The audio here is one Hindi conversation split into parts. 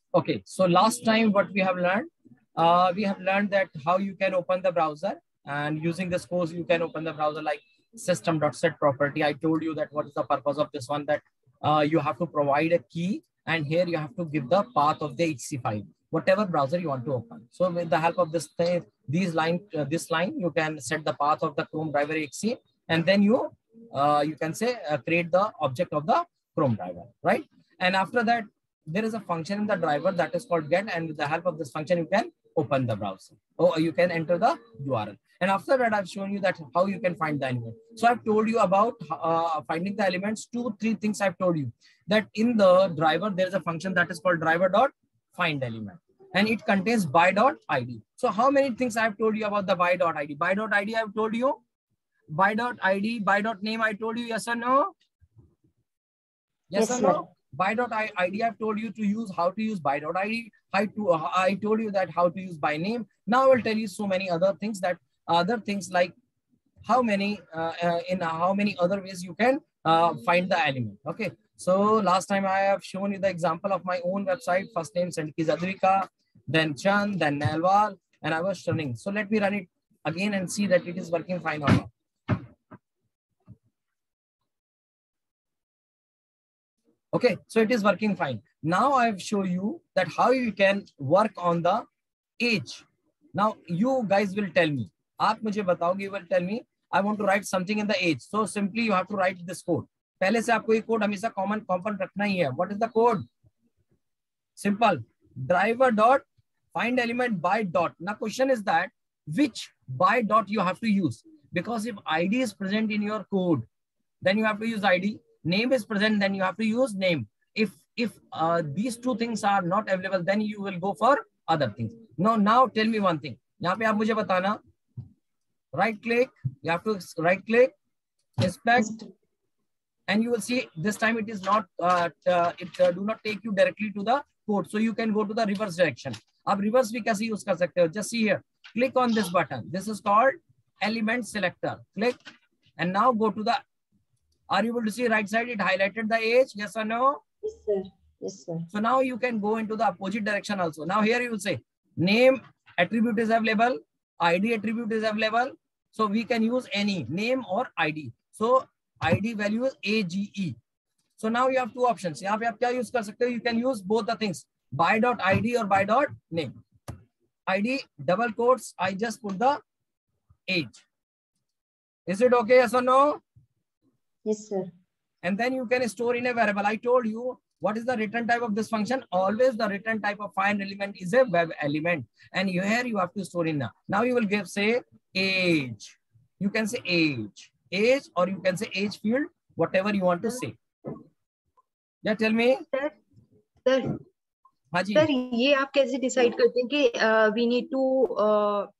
Okay, so last time what we have learned that how you can open the browser, and using this course you can open the browser like system.set property. I told you that what is the purpose of this one, that you have to provide a key, and here you have to give the path of the HC file, whatever browser you want to open. So with the help of this thing, this line, you can set the path of the Chrome driver HC, and then you can say create the object of the Chrome driver, right? And after that, there is a function in the driver that is called get, and with the help of this function you can open the browser, or you can enter the URL. And after that, I've shown you that how you can find the element. So I've told you about finding the elements. 2-3 things I've told you, that in the driver there is a function that is called driver.find element, and it contains by.id. So how many things I've told you about the by.id? By.id I've told you, by.id, by.name I told you, yes or no? Yes or no? By.id I've told you to use, how to use by.id. I told you that how to use by name. Now I will tell you so many other things, that other things like how many in how many other ways you can find the element. Okay, so last time I have shown you the example of my own website. First name Sandiki Zadrika, then Chand, then Nalwal, and I was running. So let me run it again and see that it is working fine or not. Okay, so it is working fine. Now I've shown you that how you can work on the age. Now you guys will tell me, आप मुझे बताओगे, you will tell me, I want to write something in the age. So simply you have to write this code. पहले से आपको ये कोड हमेशा कॉमन रखना ही है. What is the code? Simple. Driver dot find element by dot. Now question is that which by dot you have to use, because if ID is present in your code, then you have to use ID. Name is present, then you have to use name. If these two things are not available, then you will go for other things. Now tell me one thing. यहाँ पे आप मुझे बताना. Right click. You have to right click, inspect, and you will see this time it is not. Do not take you directly to the code, so you can go to the reverse direction. आप reverse भी कैसे use कर सकते हो? Just see here. Click on this button. This is called element selector. Click, and now go to the. Are you able to see right side? It highlighted the age. Yes or no? Yes, sir. Yes, sir. So now you can go into the opposite direction also. Now here you will say name attribute is available, ID attribute is available. So we can use any name or ID. So ID value is AGE. So now you have two options. यहाँ पे आप क्या use कर सकते हो? You can use both the things, by.id or by.name. ID double quotes. I just put the age. Is it okay? Yes or no? Yes, sir. And then you can store in a variable. I told you what is the return type of this function. Always the return type of find element is a web element, and here you have to store in now. Now you will give say age. You can say age, or you can say age field, whatever you want to say. Yeah, tell me. Sir. हाँ जी. Sir, ये आप कैसे decide करते हैं कि we need to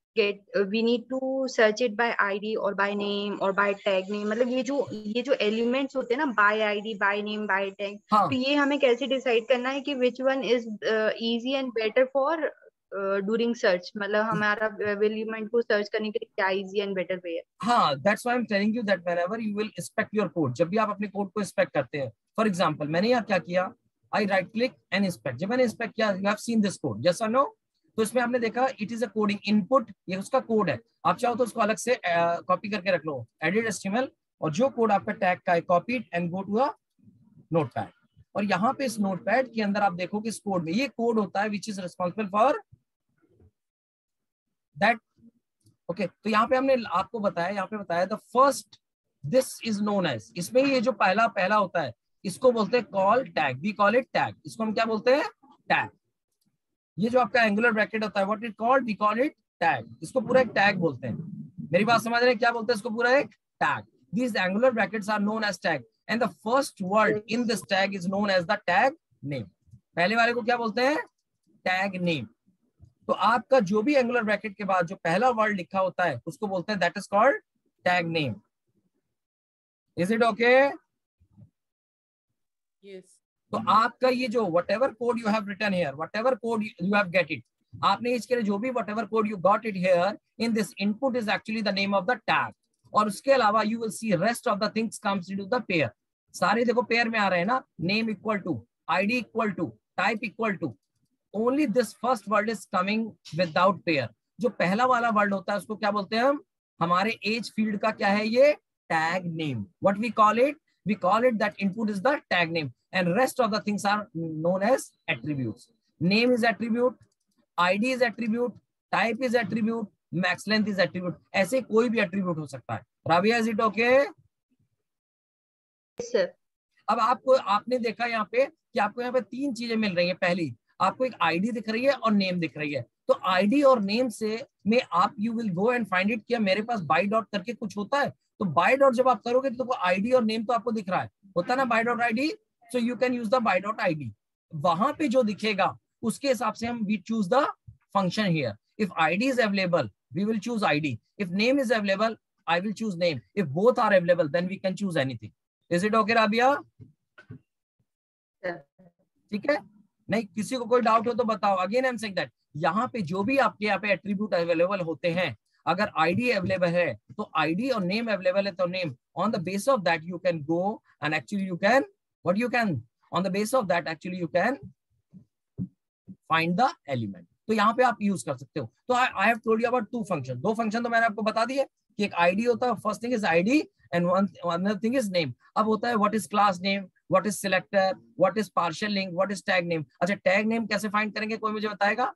we need to search it by ID or by name or by tag name. मतलब ये जो elements होते हैं ना, by ID, by name, by tag, तो ये हमें कैसे decide करना है कि which one is easy and better for during search. मतलब हमारा element को search करने के लिए क्या easy and better way है. हाँ, that's why I'm telling you that whenever you will inspect your code, जब भी आप अपने code को inspect करते हैं, for example, मैंने यहाँ क्या किया, I right click and inspect. जब मैंने inspect किया, you have seen this code, yes or no? तो इसमें आपने देखा it is a coding input, ये उसका कोड है. आप चाहो तो उसको अलग से कॉपी करके रख लो, एडिट HTML, और जो कोड आपका टैग का है copy it and go to a notepad. और यहाँ पे इस नोटपैड के अंदर आप देखो कि इस कोड में ये कोड होता है which is responsible for that. Okay, तो यहाँ पे हमने आपको बताया, यहाँ पे बताया the first this is known as, इसमें ये जो पहला होता है इसको बोलते हैं call tag. We call it tag. इसको हम क्या बोलते हैं? टैग. ये जो आपका एंगुलर ब्रैकेट होता है, what it called? We call it tag. इसको पूरा एक टैग बोलते हैं. मेरी बात समझ रहे हैं? क्या बोलते हैं इसको? पूरा एक tag. These angular brackets are known as tag, and the first word in this tag is known as the tag name. पहले वाले को क्या बोलते हैं? Tag name. तो आपका जो भी एंगुलर ब्रैकेट के बाद जो पहला वर्ड लिखा होता है उसको बोलते हैं that is called tag name. Is it okay? Yes. तो आपका ये जो whatever code you have written here, whatever code you have get it, आपने इसके लिए जो भी whatever code you got it here in this input is actually the name of the tag. और उसके अलावा you will see rest of the things comes into the pair. सारे देखो पेयर में आ रहे हैं ना, name equal to, ID equal to, type equal to, only this first word is coming without pair. जो पहला वाला वर्ड होता है उसको क्या बोलते हैं हम, हमारे एज फील्ड का क्या है ये, tag name. What we call it, we call it that input is the tag name and rest of the things are known as attributes. Name is attribute, id is attribute, type is attribute, max length is attribute. ऐसे कोई भी attribute हो सकता है। Rabia, is it okay? Yes, sir. अब आपको, आपने देखा यहाँ पे कि आपको यहाँ पे तीन चीजें मिल रही है। पहली, आपको एक आईडी दिख रही है और नेम दिख रही है। तो आईडी और नेम से में आप you will go and find it, क्या मेरे पास बाय डॉट करके कुछ होता है। तो बाय डॉट जब आप करोगे तो आईडी और नेम तो आपको दिख रहा है, होता है ना by dot ID. So you can use the by dot ID. वहां पे जो दिखेगा उसके हिसाब से हम we choose the function here. If ID is available we will choose ID, if name is available I will choose name, if both are available then we can choose anything. Is it okay Rabia? ठीक है, नहीं किसी को कोई डाउट हो तो बताओ। Again I am saying that यहाँ पे जो भी आपके यहाँ पे एट्रीब्यूट अवेलेबल होते हैं, अगर आईडी अवेलेबल है तो आईडी और नेम अवेलेबल है तो name, on the base of that you can go and actually you can what you can on the base of that actually you can find the element. तो यहाँ पे आप यूज कर सकते हो। तो I have told you about two function, दो फंक्शन तो मैंने आपको बता दिए कि एक आईडी होता है, first thing is ID and another thing is name. अब होता है what is class name, what is selector, what is partial link, what is tag name. अच्छा टैग नेम कैसे फाइंड करेंगे, कोई मुझे बताएगा?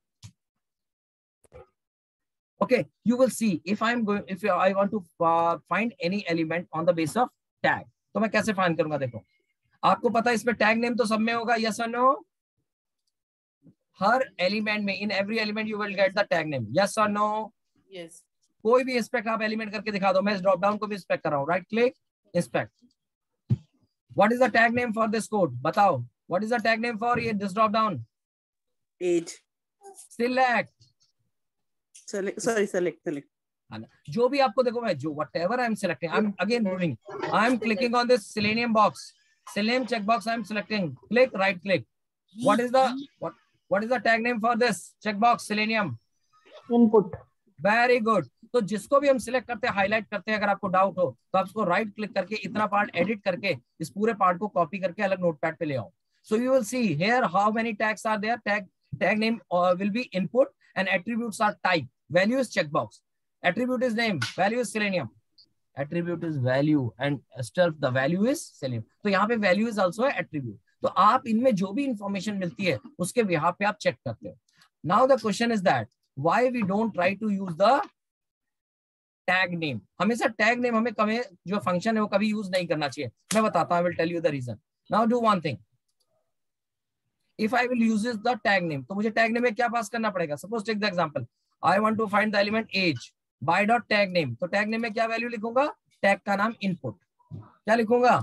Okay, you will see if I want to find any element on the base of tag, तो मैं कैसे फाइंड करूंगा। देखो आपको पता है इसमें टैग नेम तो सब में होगा, यस और नो? हर एलिमेंट में, in every element you will get the tag name, yes और नो? यस। कोई भी इंस्पेक्ट आप एलिमेंट करके दिखा दो, मैं इस ड्रॉप डाउन को भी इंस्पेक्ट कर रहा हूँ, right click inspect. What is the tag name for this code, बताओ what is the tag name for ये this drop down? As. Select, select जो भी आपको देखो, मैं जो whatever I am selecting, I am again doing, I am clicking on this selenium box, selenium checkbox, I am selecting, click, right click. What is the tag name for this checkbox selenium? Input. Very good. तो जिसको भी हम सिलेक्ट करते हैं, हाईलाइट करते हैं, अगर आपको डाउट हो तो आप उसको राइट क्लिक करके इतना पार्ट एडिट करके इस पूरे पार्ट को कॉपी करके अलग नोटपैड पे ले आओ। So you will see here how many tags are there. Tag name will be input and attributes are type. Value is checkbox. Attribute is name. Value is selenium. Attribute is value and stuff the value is selenium. तो यहाँ पे value is also an attribute. तो आप इनमें जो भी इंफॉर्मेशन मिलती है उसके बिहार पे आप चेक करते हो। Now the question is that why we don't try to use the tag name? हमेशा tag name हमें कभी जो फंक्शन है वो कभी यूज नहीं करना चाहिए। मैं बताता हूँ, I will tell you the reason. Now do one thing. If I will use the tag name, तो मुझे tag name में क्या पास करना पड़ेगा? Suppose take the example. I want to find the element age by dot tag name. तो tag name में क्या वैल्यू लिखूंगा? टैग का नाम input. क्या लिखूंगा?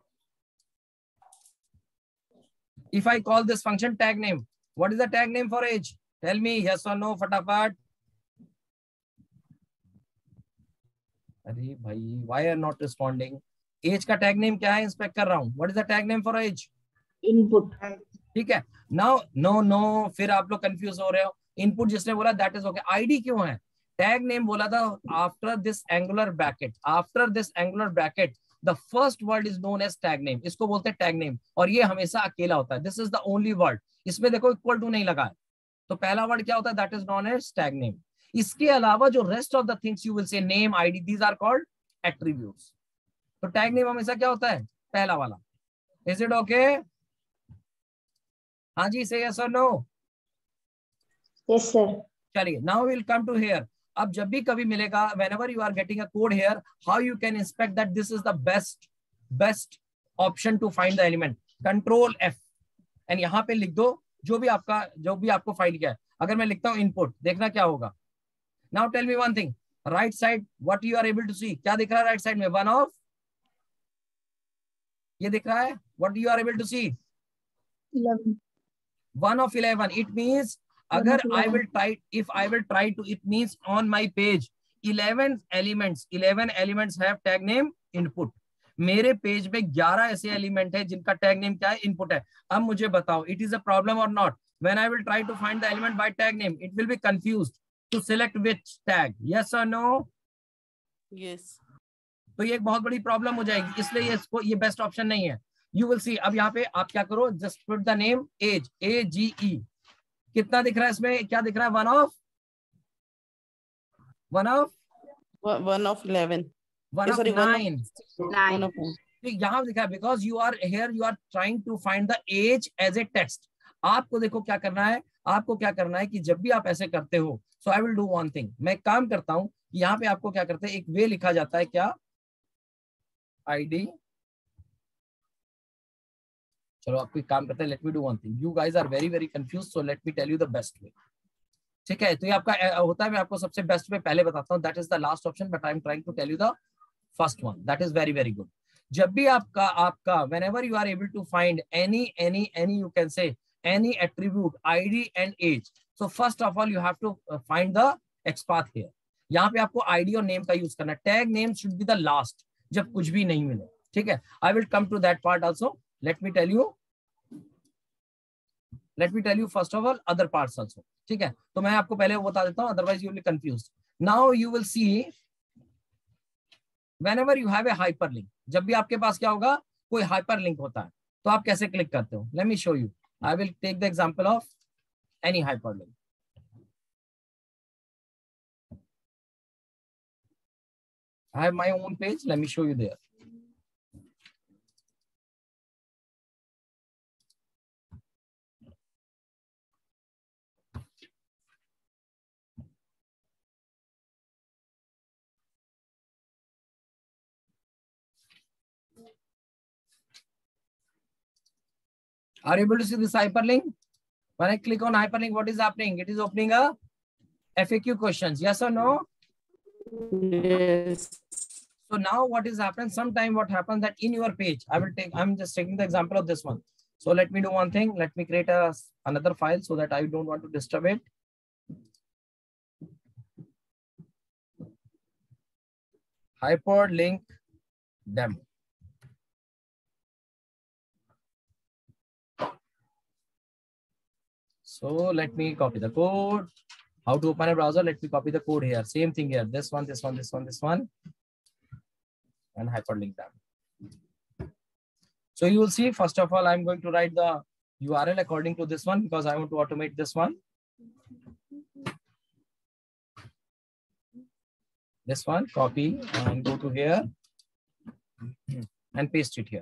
If I call this function tag name, what is the tag name for age? Tell me yes or no, फटाफट। अरे भाई, why are not responding? Age का tag name क्या है? इंस्पेक्ट कर रहा हूँ। What is the tag name for age? Input. ठीक है। नाउ नो फिर आप लोग कंफ्यूज हो रहे हो। इनपुट जिसने बोला दैट इज ओके। आईडी क्यों है? टैग नेम बोला था after this angular bracket, after this angular bracket the first word is known as tag name. इसको बोलते हैं टैग नेम और ये हमेशा अकेला होता है। This is the only word. इसमें देखो इक्वल टू नहीं लगा है, तो पहला वर्ड क्या होता है? That is known as tag name. इसके अलावा जो rest of the things you will say name, ID, these are called attributes. तो टैग नेम हमेशा क्या होता है? पहला वाला। Is it okay? हाँ जी, से यस और नो? Yes sir. चलिए, now will come to here. अब जब भी कभी मिलेगा, whenever you are getting a code here, how you can inspect that this is the best option to find the element? Control F and यहाँ पे लिख दो जो भी आपको फाइल किया है। अगर मैं लिखता हूँ इनपुट, देखना क्या होगा। Now tell me one thing, right side what you are able to see? क्या दिख रहा है राइट साइड में? 1 of, ये दिख रहा है। What you are able to see? 11. 1 of 11. It means अगर I will try to, it means on my page 11 elements have tag name input. मेरे पेज में 11 ऐसे एलिमेंट है जिनका टैग नेम क्या है? इनपुट है। अब मुझे बताओ, it is a problem or not? When I will try to find the element by tag name, it will be confused to select which tag. Yes or no? Yes. तो ये एक बहुत बड़ी प्रॉब्लम हो जाएगी, इसलिए ये बेस्ट ऑप्शन नहीं है। यू विल सी, अब यहाँ पे आप क्या करो, just put the name age, AGE. कितना दिख रहा है इसमें, क्या दिख रहा है, 1 of 11. 1 of Sorry, 9. 1 of 9. यहाँ लिखा है because you are here, you are trying to find the age as a text. आपको देखो क्या करना है, आपको क्या करना है कि जब भी आप ऐसे करते हो, so I will do one thing, मैं एक काम करता हूं, यहाँ पे आपको क्या करते हैं, एक वे लिखा जाता है, क्या, ID. चलो आपको एक काम करते हैं, let me do one thing, you guys are very very confuse, so let me tell you the best way. ठीक है, तो ये आपका होता है, मैं आपको सबसे बेस्ट वे पहले बताता हूँ, that is the last option, but I am trying to tell you the first one, that is very very good. जब भी आपका whenever you are able to find any you can say any attribute, ID and age, so first of all you have to find the XPath here. यहाँ पे आपको ID और name का यूज करना है. Tag name should be the last, जब कुछ भी नहीं मिले. ठीक है, I will come to that part also. Let me tell you first of all other parts also. ठीक है, तो मैं आपको पहले वो बता देता हूँ, otherwise you will be confused. Now you will see whenever you have a hyperlink, जब भी आपके पास क्या होगा, कोई hyperlink होता है, तो आप कैसे क्लिक करते हो. Let me show you. I will take the example of any hyperlink. I have my own page. Let me show you there. Are you able to see this hyperlink? When I click on hyperlink, what is happening? It is opening a FAQ questions. Yes or no? Yes. So now what is happening? Sometime what happens that in your page, I'm just taking the example of this one. So let me do one thing. Let me create another file so that I don't want to disturb it. Hyperlink demo. So let me copy the code. How to open a browser? Let me copy the code here. Same thing here. This one, and hyperlink them. So you will see, first of all, I'm going to write the URL according to this one because I want to automate this one. This one, copy and go to here and paste it here.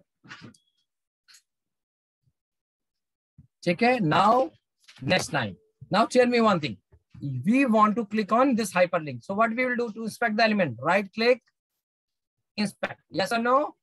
Okay, now next line. Now tell me one thing. We want to click on this hyperlink. So what we will do to inspect the element? Right click, inspect. Yes or no?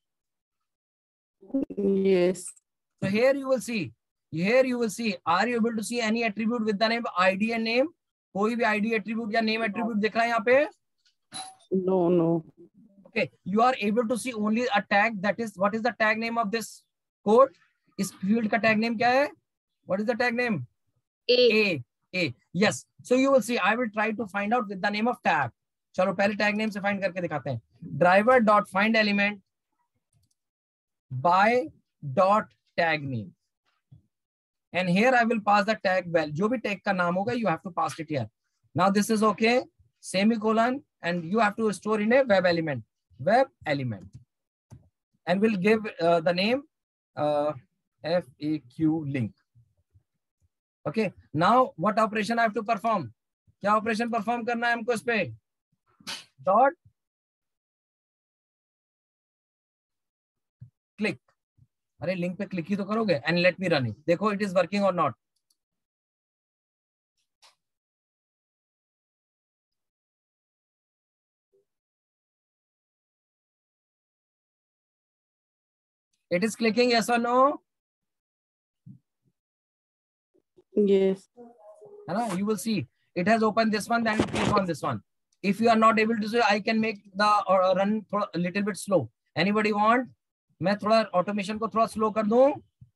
Yes. So here you will see. Are you able to see any attribute with the name ID and name? कोई भी ID attribute या name attribute दिख रहा है यहाँ पे? No. Okay, you are able to see only a tag. That is, what is the tag name of this code? इस field का tag name क्या है? What is the tag name? A. Yes. So you will see. I will try to find out with the name of tag. चलो पहले tag name से find करके दिखाते हैं. Driver dot find element by dot tag name. And here I will pass the tag value. जो भी tag का नाम होगा, you have to pass it here. Now this is okay. Semicolon, and you have to store in a web element. And we'll give the name FAQ link. Okay. Now what operation I have to perform? क्या operation perform करना है हमको इस पे? Dot click. अरे लिंक पे क्लिक ही तो करोगे. And let me run it. देखो it is working or not. It is clicking, yes or no? Yes. You will see it has opened this one, then click on this one. If you are not able to see, I can make the run a little bit slow. Anybody want? मैं थोड़ा automation को थोड़ा slow कर दूं.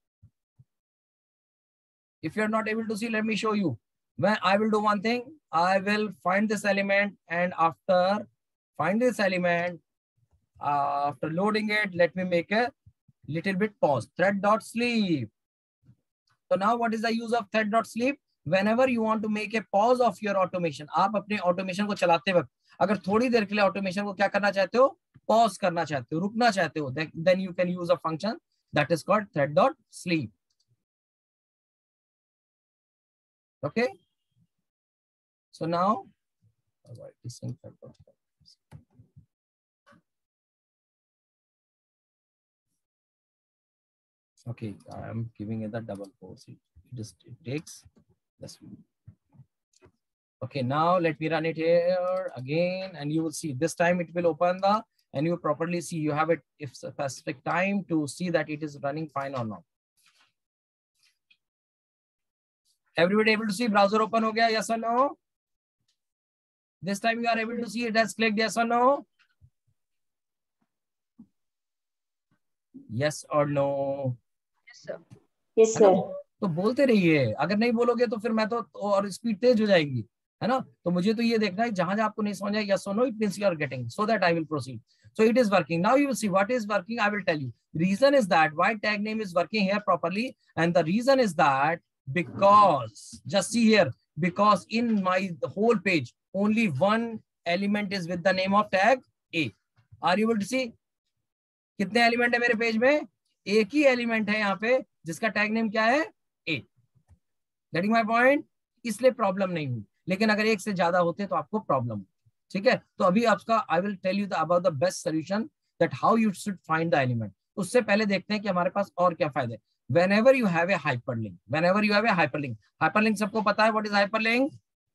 If you are not able to see, let me show you. When I will do one thing, I will find this element, and after find this element, after loading it, let me make a little bit pause. Thread.sleep. So now what is the use of thread.sleep? Whenever you want to make a pause of your automation, आप अपने automation को चलाते वक्त अगर थोड़ी देर के लिए automation को क्या करना चाहते हो, pause करना चाहते हो, रुकना चाहते हो, then you can use a function that is called thread.sleep. Okay, so now okay, I am giving it the double quotes. It takes this one. Okay, now let me run it here again, and you will see this time it will open the, and you properly see you have it if specific time to see that it is running fine or not. Everybody able to see browser open ho gaya? Yes or no? This time you are able to see it has clicked. Yes or no? Yes or no? Yes sir. Yes sir. तो बोलते रहिए, अगर नहीं बोलोगे तो फिर मैं तो और स्पीड तेज हो जाएगी, है ना? तो मुझे तो ये देखना है जहां जहां आपको नहीं समझ आए, yes or no, it means you are getting, so that I will proceed. So it is working. Now you will see what is working. I will tell you. Reason is that why tag name is working here properly, and the reason is that because just see here, because in my whole page only one element is with the name of tag A. Are you able to see? कितने एलिमेंट है मेरे पेज में? एक ही एलिमेंट है यहाँ पे जिसका टैग नेम क्या है? A. Getting my point? इसलिए प्रॉब्लम नहीं हुई, लेकिन अगर एक से ज्यादा होते तो आपको प्रॉब्लम। ठीक है, तो अभी आपका I will tell you about the best solution that how you should find the element. उससे पहले देखते हैं कि हमारे पास और क्या फायदे। whenever you have a hyperlink, whenever you have a hyperlink सबको पता है what is hyperlink?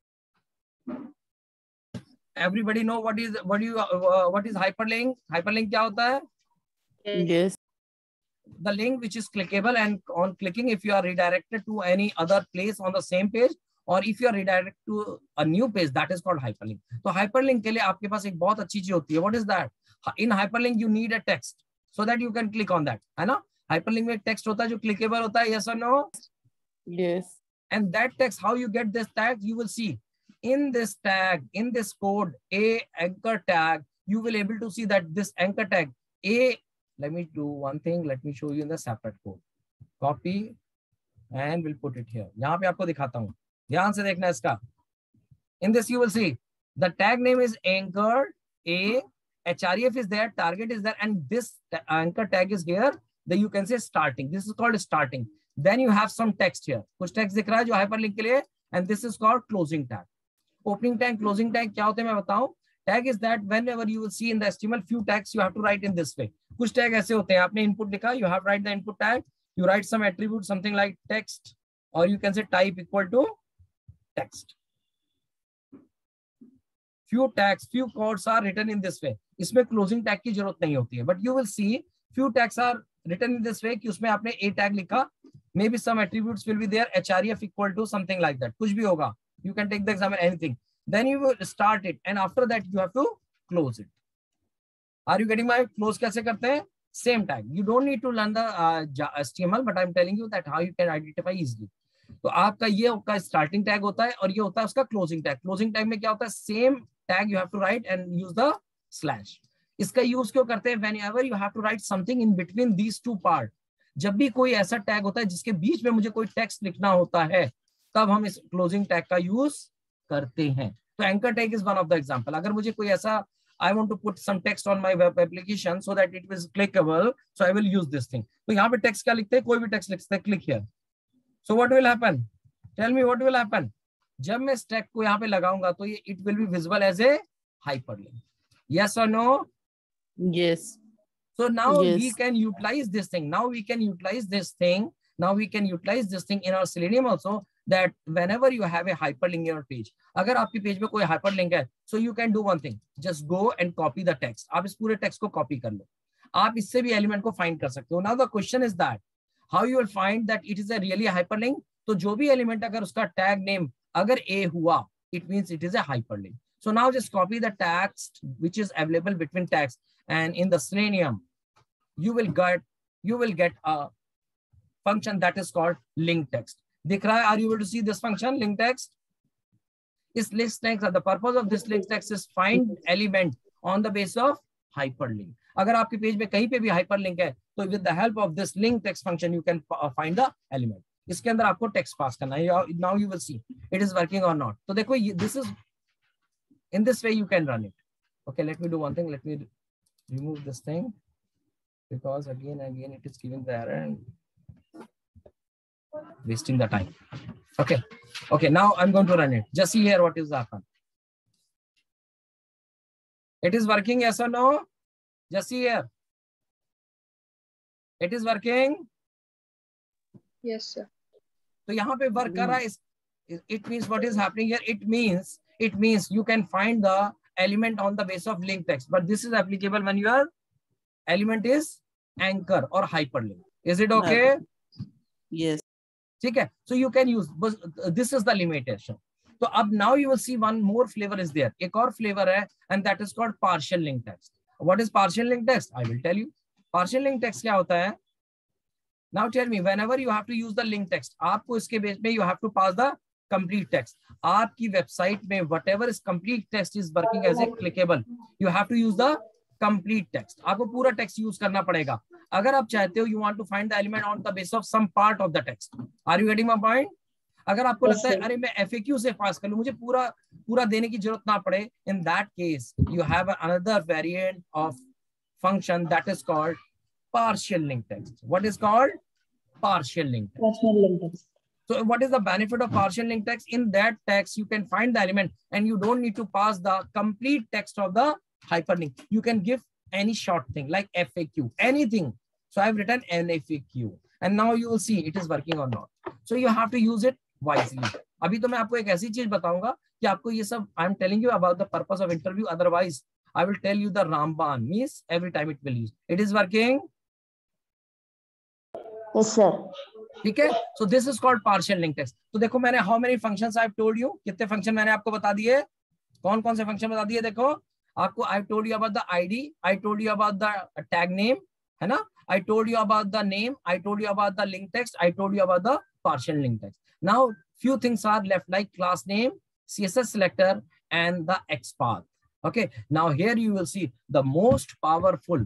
Everybody know what is hyperlink? Hyperlink क्या होता है? Yes. The link which is clickable, and on clicking if you are redirected to any other place on the same page, or if you are redirected to a new page, that is called hyperlink. तो hyperlink के लिए आपके पास एक बहुत अच्छी चीज होती है. What is that? In hyperlink you need a text so that you can click on that, है ना? Hyperlink में एक text होता है जो clickable होता है. Yes or no? Yes. And that text, how you get this tag? You will see in this tag, in this code, a anchor tag, you will able to see that this anchor tag a. Let me do one thing. Let me show you in the separate code. Copy and we'll put it here. यहाँ पे आपको दिखाता हूँ. ध्यान से देखना इसका. In this you will see the tag name is anchor a. href is there, target is there, and this anchor tag is here. Then you can say starting. This is called starting. Then you have some text here. कुछ text दिख रहा है जो hyperlink के लिए, and this is called closing tag. Opening tag, closing tag क्या होते हैं मैं बताऊं. Tag is that whenever you will see in the HTML few tags you have to write in this way. कुछ tag ऐसे होते हैं, आपने input लिखा, you have to write the input tag, you write some attribute something like text, or you can say type equal to text. Few tags, few codes are written in this way. इसमें closing tag की जरूरत नहीं होती है, but you will see few tags are written in this way कि उसमें आपने a tag लिखा, maybe some attributes will be there, href equal to something like that, कुछ भी होगा. You can take the example anything. Then you will start it, and after that you have to close it. Are you getting my close कैसे करते हैं? Same tag. You don't need to learn the HTML, but I'm telling you that how you can identify easily. तो आपका ये आपका starting tag होता है और ये होता है उसका closing tag. Closing tag में क्या होता है? Same tag you have to write and use the slash. इसका यूज क्यों करते हैं? Whenever you have to write something in between these two parts. जब भी कोई ऐसा टैग होता है जिसके बीच में मुझे कोई टेक्स्ट लिखना होता है, तब हम इस क्लोजिंग टैग का यूज करते हैं. तो anchor tag is one of the example. अगर मुझे कोई ऐसा I want to put some text on my web application so that it is clickable, so I will use this thing. तो यहाँ पे text क्या लिखते हैं? कोई भी text लिखते हैं, click here. So what will happen? Tell me what will happen? जब मैं इस tag को यहाँ पे लगाऊंगा तो ये it will be visible as a hyperlink. Yes or no? Yes. So now Yes. we can utilize this thing. Now we can utilize this thing. Now we can utilize this thing in our Selenium also, that whenever you have a hyperlink in your page, अगर आपकी पेज में कोई hyperlink है, so you can do one thing. Just go and copy the text. आप इस पूरे text को copy कर लो. आप इससे भी element को find कर सकते हो. Now the question is that how you will find that it is a really hyperlink? तो जो भी element अगर उसका tag name अगर A हुआ, it means it is a hyperlink. So now just copy the text which is available between tags, and in the Selenium you will get a function that is called link text. दिख रहा है? Are you able to see this function link text? This link text, the purpose of this link text is find element on the basis of hyperlink. अगर आपके पेज में कहीं पे भी hyperlink है, तो with the help of this link text function you can find the element. इसके अंदर आपको text pass करना है. Now you will see it is working or not. तो देखो this is in this way you can run it. Okay, let me do one thing. Let me remove this thing. because again it is giving the error and wasting the time. Okay, now I'm going to run it. Just see here what is happened. It is working, yes or no? Just see here. It is working. Yes, sir. तो यहाँ पे work कर रहा है. It means what is happening here? It means you can find the element on the base of link text, but this is applicable when your element is anchor or hyperlink. Is it okay? Yes. ठीक है. So you can use, but this is the limitation. So अब now you will see one more flavor is there. एक और flavor है, and that is called partial link text. What is partial link text? I will tell you. Partial link text क्या होता है? Now tell me, whenever you have to use the link text, आपको इसके बेस में you have to pass the complete text. आपकी वेबसाइट में whatever is complete text is working as a clickable, you have to use the complete text. आपको पूरा text use करना पड़ेगा. अगर आप चाहते हो, you want to find the element on the basis of some part of the text. Are you getting my point? अगर आपको लगता है अरे मैं FAQ से पास कर लूं, मुझे पूरा देने की जरूरत ना पड़े, in that case you have another variant of function that is called partial link text. What is called partial link text? Partial link text. So what is the benefit of partial link text? In that text you can find the element and you don't need to pass the complete text of the hyperlink. You can give any short thing like FAQ, anything. So I've written NFAQ and now you will see it is working or not. So you have to use it wisely. अभी तो मैं आपको एक ऐसी चीज बताऊंगा कि आपको ये सब I am telling you about the purpose of interview. Otherwise I will tell you the Ramban means every time it will use. It is working. Yes, sir. ठीक है. So this is called partial link text. तो देखो मैंने how many functions I've told you, कितने function मैंने आपको बता दिए, कौन कौन से function बता दिए. देखो आपको I've told you about the ID, I told you about the tag name, है ना. I told you about the name, I told you about the link text, I told you about the partial link text. Now few things are left like class name, CSS selector and the XPath. Okay, now here you will see the most powerful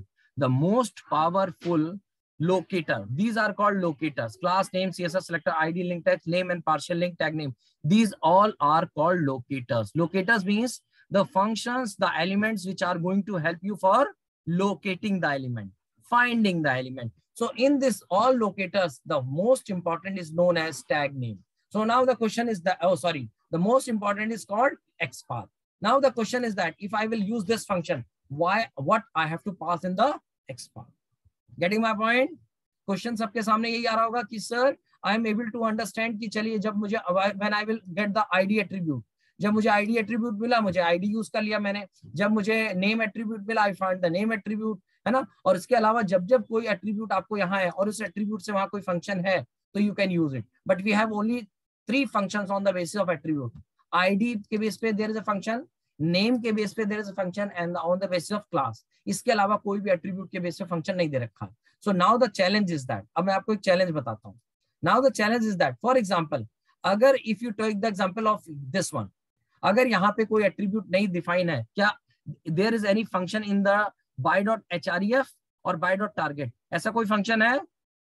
locator. These are called locators. Class name, CSS selector, ID, link text, name and partial link, tag name. These all are called locators. Locators means the functions, the elements which are going to help you for locating the element, finding the element. So in this all locators, the most important is known as tag name. So now the question is that, the most important is called XPath. Now the question is that if I will use this function, what I have to pass in the XPath? Getting my point? Question सबके सामने यही आ रहा होगा कि sir, I am able to understand कि चलिए जब मुझे when I will get the ID attribute, जब मुझे ID attribute मिला, मुझे ID use कर लिया मैंने. जब मुझे name attribute मिला, I find the name attribute, है ना. और इसके अलावा जब कोई attribute आपको यहाँ है और उस attribute से वहाँ कोई function है, तो you can use it. But we have only 3 functions on the basis of attribute. ID के base पे there is a function, name के base पे there is a function and on the basis of class. इसके अलावा कोई भी attribute के base पे function नहीं दे रखा. So now the challenge is that, अब मैं आपको एक challenge बताता हूँ. Now the challenge is that, for example, अगर if you take the example of this one, अगर यहाँ पे कोई attribute नहीं define है, क्या there is any function in the by.href और by.target? ऐसा कोई function है?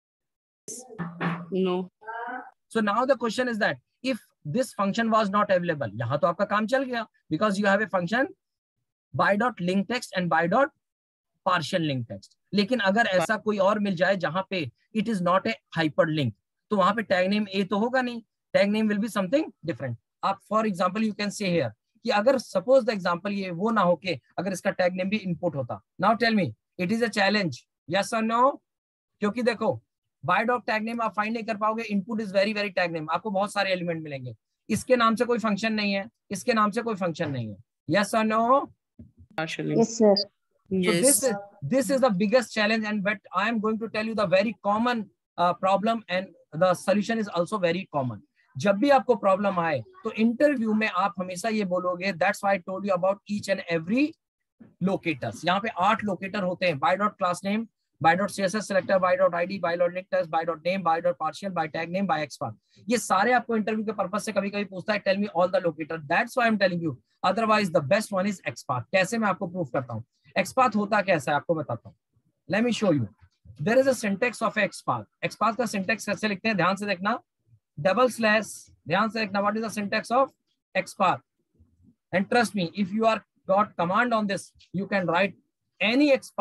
No. So now the question is that if this function was not available, यहाँ तो आपका काम चल गया because you have a function by.link text and by.partial link text. लेकिन अगर ऐसा कोई और मिल जाए जहां पे it is not a hyperlink, तो वहां पे tag name A तो होगा नहीं, tag name will be something different. आप for example you can say here कि अगर suppose the example ये वो ना हो के अगर इसका tag name भी input होता. Now tell me, it is a challenge, yes or no? क्योंकि देखो by dot tag name आप फाइंड नहीं कर पाओगे. Input is very very tag name. आपको बहुत सारे एलिमेंट मिलेंगे. इसके नाम से कोई फंक्शन नहीं है, इसके नाम से कोई फंक्शन नहीं है. Yes or no? Yes, sir. So this is the biggest challenge, and but I am going to tell you the very common problem, and the solution is also very common. जब भी आपको प्रॉब्लम आए तो इंटरव्यू में आप हमेशा ये बोलोगे, that's why I told you about each and every locators. यहाँ पे 8 लोकेटर होते हैं. by dot class name, by dot CSS selector, by dot ID, by dot link text, by dot name, by dot partial, by tag name, by XPath. ये सारे आपको इंटरव्यू के पर्पस से कभी-कभी पूछता है, tell me all the locator. That's why I'm telling you. Otherwise, the best one is XPath. कैसे मैं आपको प्रूफ करता हूँ? XPath होता कैसा है आपको बताता हूँ. Let me show you. There is a syntax of XPath. XPath का syntax कैसे लिखते हैं? ध्यान से देखना. Double slash. ध्यान से देखना. What is the syntax of XPath? And trust me, if you are got command on this, you can write any XPath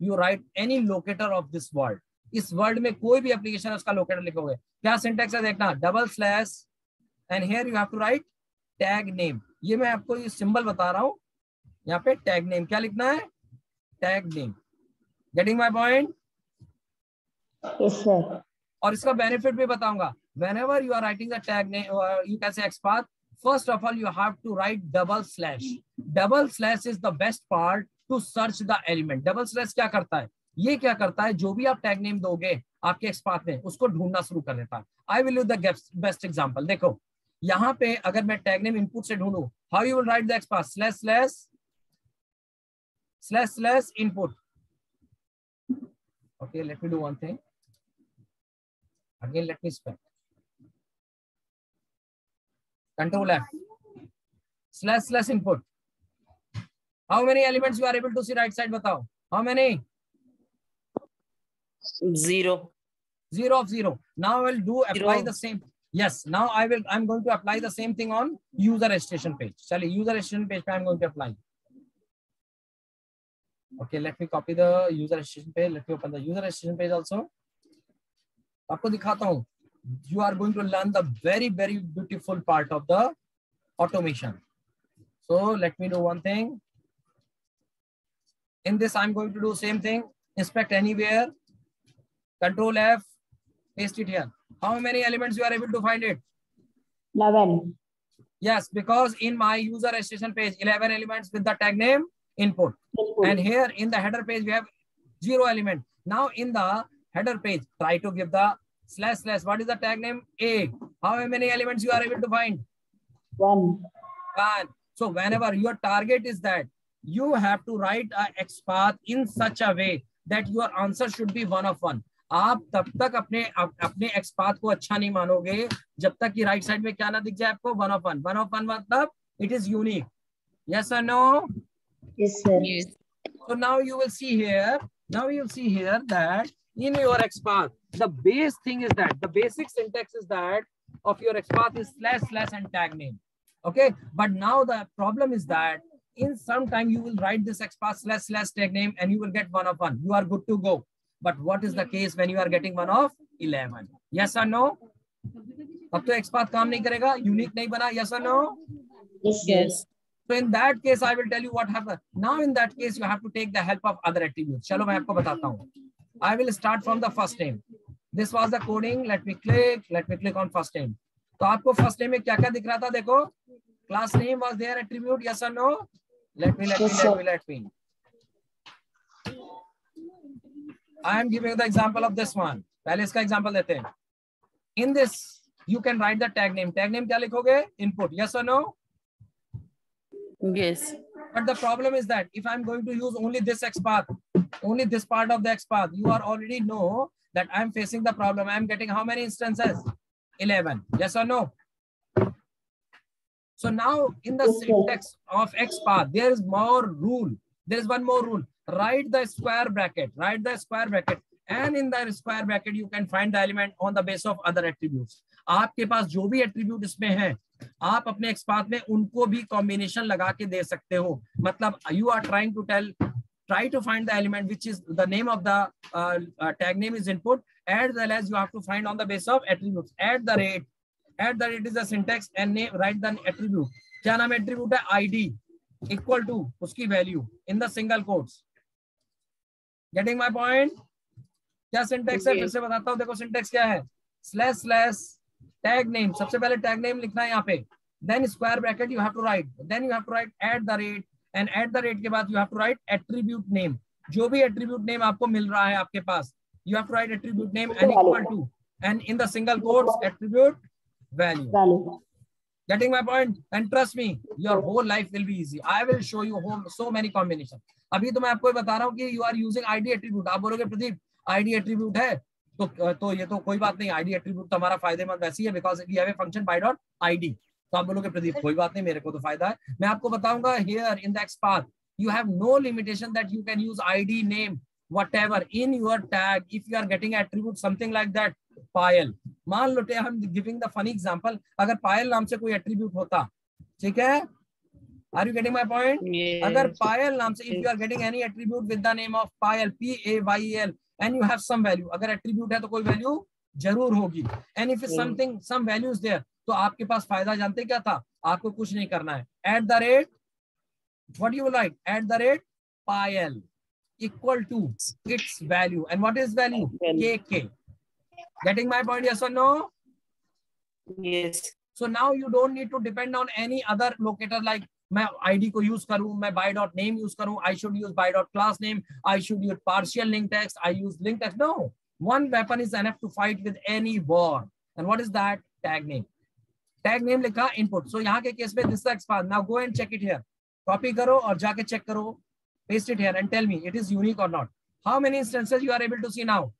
you write any locator of this word. इस वर्ड में कोई भी एप्लीकेशन है उसका लोकेटर लिखोगे. क्या सिंटेक्स है देखना, double slash and here you have to write tag name. ये मैं आपको ये सिंबल बता रहा हूं, यहाँ पे टैग नेम क्या लिखना है, tag name. Getting my point? Yes sir. और इसका बेनिफिट भी बताऊंगा. whenever you are writing the tag name, you can say XPath, first of all you have to write double slash. Double slash is the best part to search the element. Double slash क्या करता है, ये क्या करता है, जो भी आप टैग नेम दोगे आपके XPath में उसको ढूंढना शुरू कर देता है. I will use the best example. देखो यहाँ पे अगर मैं टैग नेम इनपुट से ढूंढूं, how you will write the XPath, slash slash slash slash input. Okay, let me do one thing. Again, let me spell. Control F. Slash slash input. How many elements you are able to see right side? Batao. How many? 0. 0 of 0. Now I will do apply 0. the same. Yes. Now I'm going to apply the same thing on user registration page. Chali, user registration page I'm going to apply. Okay, let me copy the user registration page. Let me open the user registration page also. आपको दिखाता हूँ. You are going to learn the very beautiful part of the automation. So let me do one thing. In this I'm going to do same thing. Inspect anywhere. Control F. Paste it here. How many elements you are able to find it? 11. Yes, because in my user registration page 11 elements with the tag name input. And here in the header page we have 0 element. Now in the header page try to give the slash slash. What is the tag name? A. How many elements you are able to find? 1. So whenever your target is that you have to write a XPath in such a way that your answer should be 1 of 1. आप तब तक अपने XPath को अच्छा नहीं मानोगे जब तक कि राइट साइड में क्या ना दिख जाए आपको 1 of 1. 1 of 1 मतलब it is unique. Yes or no? Yes sir. Yes. So now you will see here. Now you will see here that in your XPath, the base thing is that the basic syntax is that of your XPath is slash slash and tag name. Okay, but now the problem is that in some time you will write this XPath slash slash tag name and you will get 1 of 1. You are good to go. But what is the case when you are getting 1 of 11? Yes or no? अब तो XPath काम नहीं करेगा, unique नहीं बना. Yes or no? Yes sir. Yes. So in that case, I will tell you what happened. Now in that case, you have to take the help of other attributes. चलो मैं आपको बताता हूँ. I will start from the first name. This was the coding. Let me click on first name. तो आपको first name में क्या क्या दिख रहा था देखो. Class name was there attribute. Yes or no? Let me. I am giving the example of this one. पहले इसका example देते हैं. In this, you can write the tag name. Tag name क्या लिखोगे? Input. Yes or no? Yes. But the problem is that if I'm going to use only this XPath, only this part of the XPath, you are already know that I'm facing the problem. I'm getting how many instances? 11. Yes or no? So now in the syntax of XPath, there is more rule. There is one more rule. Write the square bracket. And in the square bracket, you can find the element on the base of other attributes. आपके पास जो भी attribute इसमें है, आप अपने XPath में उनको भी combination लगा के दे सकते हो. मतलब you are trying to try to find the element which is the name of the tag name is input, as well as you have to find on the base of attributes. At the rate is the syntax and name, write the attribute. क्या नाम attribute है? ID equal to उसकी value in the single quotes. Getting my point? क्या syntax है? फिर से बताता हूँ. देखो syntax क्या है? Slash slash tag name. सबसे पहले tag name लिखना है यहाँ पे. Then square bracket you have to write. Then you have to write at the rate. And at the rate के बाद you have to write attribute name. जो भी attribute name आपको मिल रहा है आपके पास, you have to write attribute name and equal to, and in the single quotes attribute value. Getting my point? And trust me, your whole life will be easy. I will show you so many combinations. अभी तो मैं आपको बता रहा हूँ कि you are using ID attribute. आप बोलोगे प्रदीप ID attribute है तो ये तो कोई बात नहीं. ID attribute तो हमारा फायदेमंद वैसी है because we have a function by dot ID. तो आप बोलोगे प्रदीप कोई बात नहीं, मेरे को तो फायदा है. मैं आपको बताऊंगा here in the XPath you have no limitation that you can use ID, name, whatever in your tag if you are getting attribute something like that. पायल मान लो, हम गिविंग द फनी एग्जांपल, अगर पायल नाम से कोई एट्रीब्यूट होता, ठीक है, Are you getting my point? Yes. अगर पायल नाम से, if you are getting any attribute with the name of Payal, PAYL, and you have some value, अगर attribute है तो कोई value जरूर होगी, and if it's something, some value is there, तो आपके पास फायदा जानते क्या था? आपको कुछ नहीं करना है, at the rate, what you like, at the rate Payal equal to its value, and what is value? KK. Getting my point? Yes or no? Yes. So now you don't need to depend on any other locator like मैं ID को यूज करूं, मैं by dot name यूज करूं, I should use by dot class name, I should use partial link text, I use link text. No, one weapon is enough to fight with any war. And what is that? Tag name. Tag name लिखा input. So यहाँ के केस में this is XPath. Now go and check it here. Copy करो और जाके check करो. Paste it here and tell me it is unique or not. How many instances you are able to see now?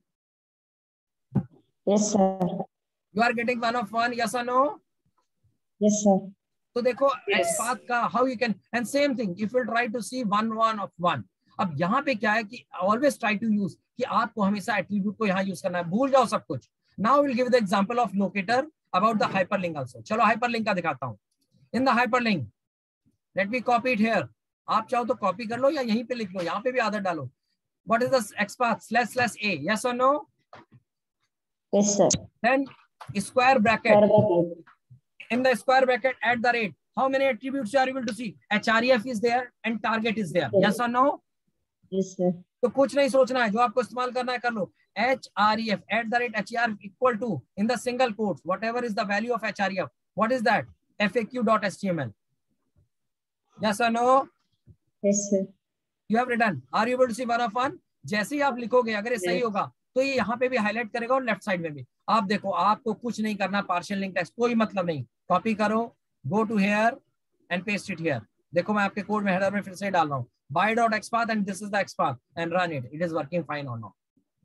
Yes, sir. You are getting 1 of 1. Yes or no? Yes, sir. तो देखो XPath का how you can, and same thing if you try to see 1 of 1. अब यहाँ पे क्या है कि always try to use कि आपको हमेशा attribute को यहाँ use करना है, भूल जाओ सब कुछ. Now we'll give the example of locator about the hyperlink also. चलो hyperlink का दिखाता हूँ. In the hyperlink, let me copy it here. आप चाहो तो कॉपी कर लो या यहीं पे लिख लो, यहाँ पे भी आदत डालो. What is the XPath? //a. Yes or no? Yes, sir. Then square bracket. Square bracket. In the square bracket at the rate, how many attributes you are able to see? href is there and target is there. Yes or no? Yes, sir. तो कुछ नहीं सोचना है, जो आपको इस्तेमाल करना है कर लो. href at the rate href equal to, in the single quotes, whatever is the value of href. What is that? faq.html. Yes or no? Yes, sir. You have written. Are you able to see 1 of 1? जैसे ही आप लिखोगे अगर ये सही होगा तो ये यहाँ पे भी हाईलाइट करेगा और लेफ्ट साइड में भी. आप देखो, आपको कुछ नहीं करना, पार्शियल लिंक टेक्स्ट कोई मतलब नहीं. कॉपी करो, go to here and paste it here. देखो मैं आपके कोड में हेडर में फिर से डाल रहा हूँ, by.xpath and this is the XPath and run it. It is working fine or not?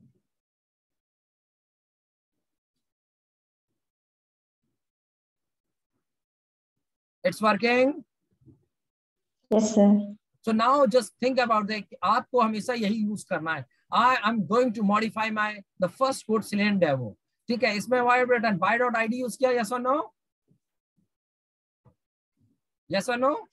It's working. Yes, sir. So now just think about that. आपको हमेशा यही यूज करना है. I am going to modify the first code Selenium Devo. ठीक है, इसमें written by.id यूज किया. Yes or no? Yes or no?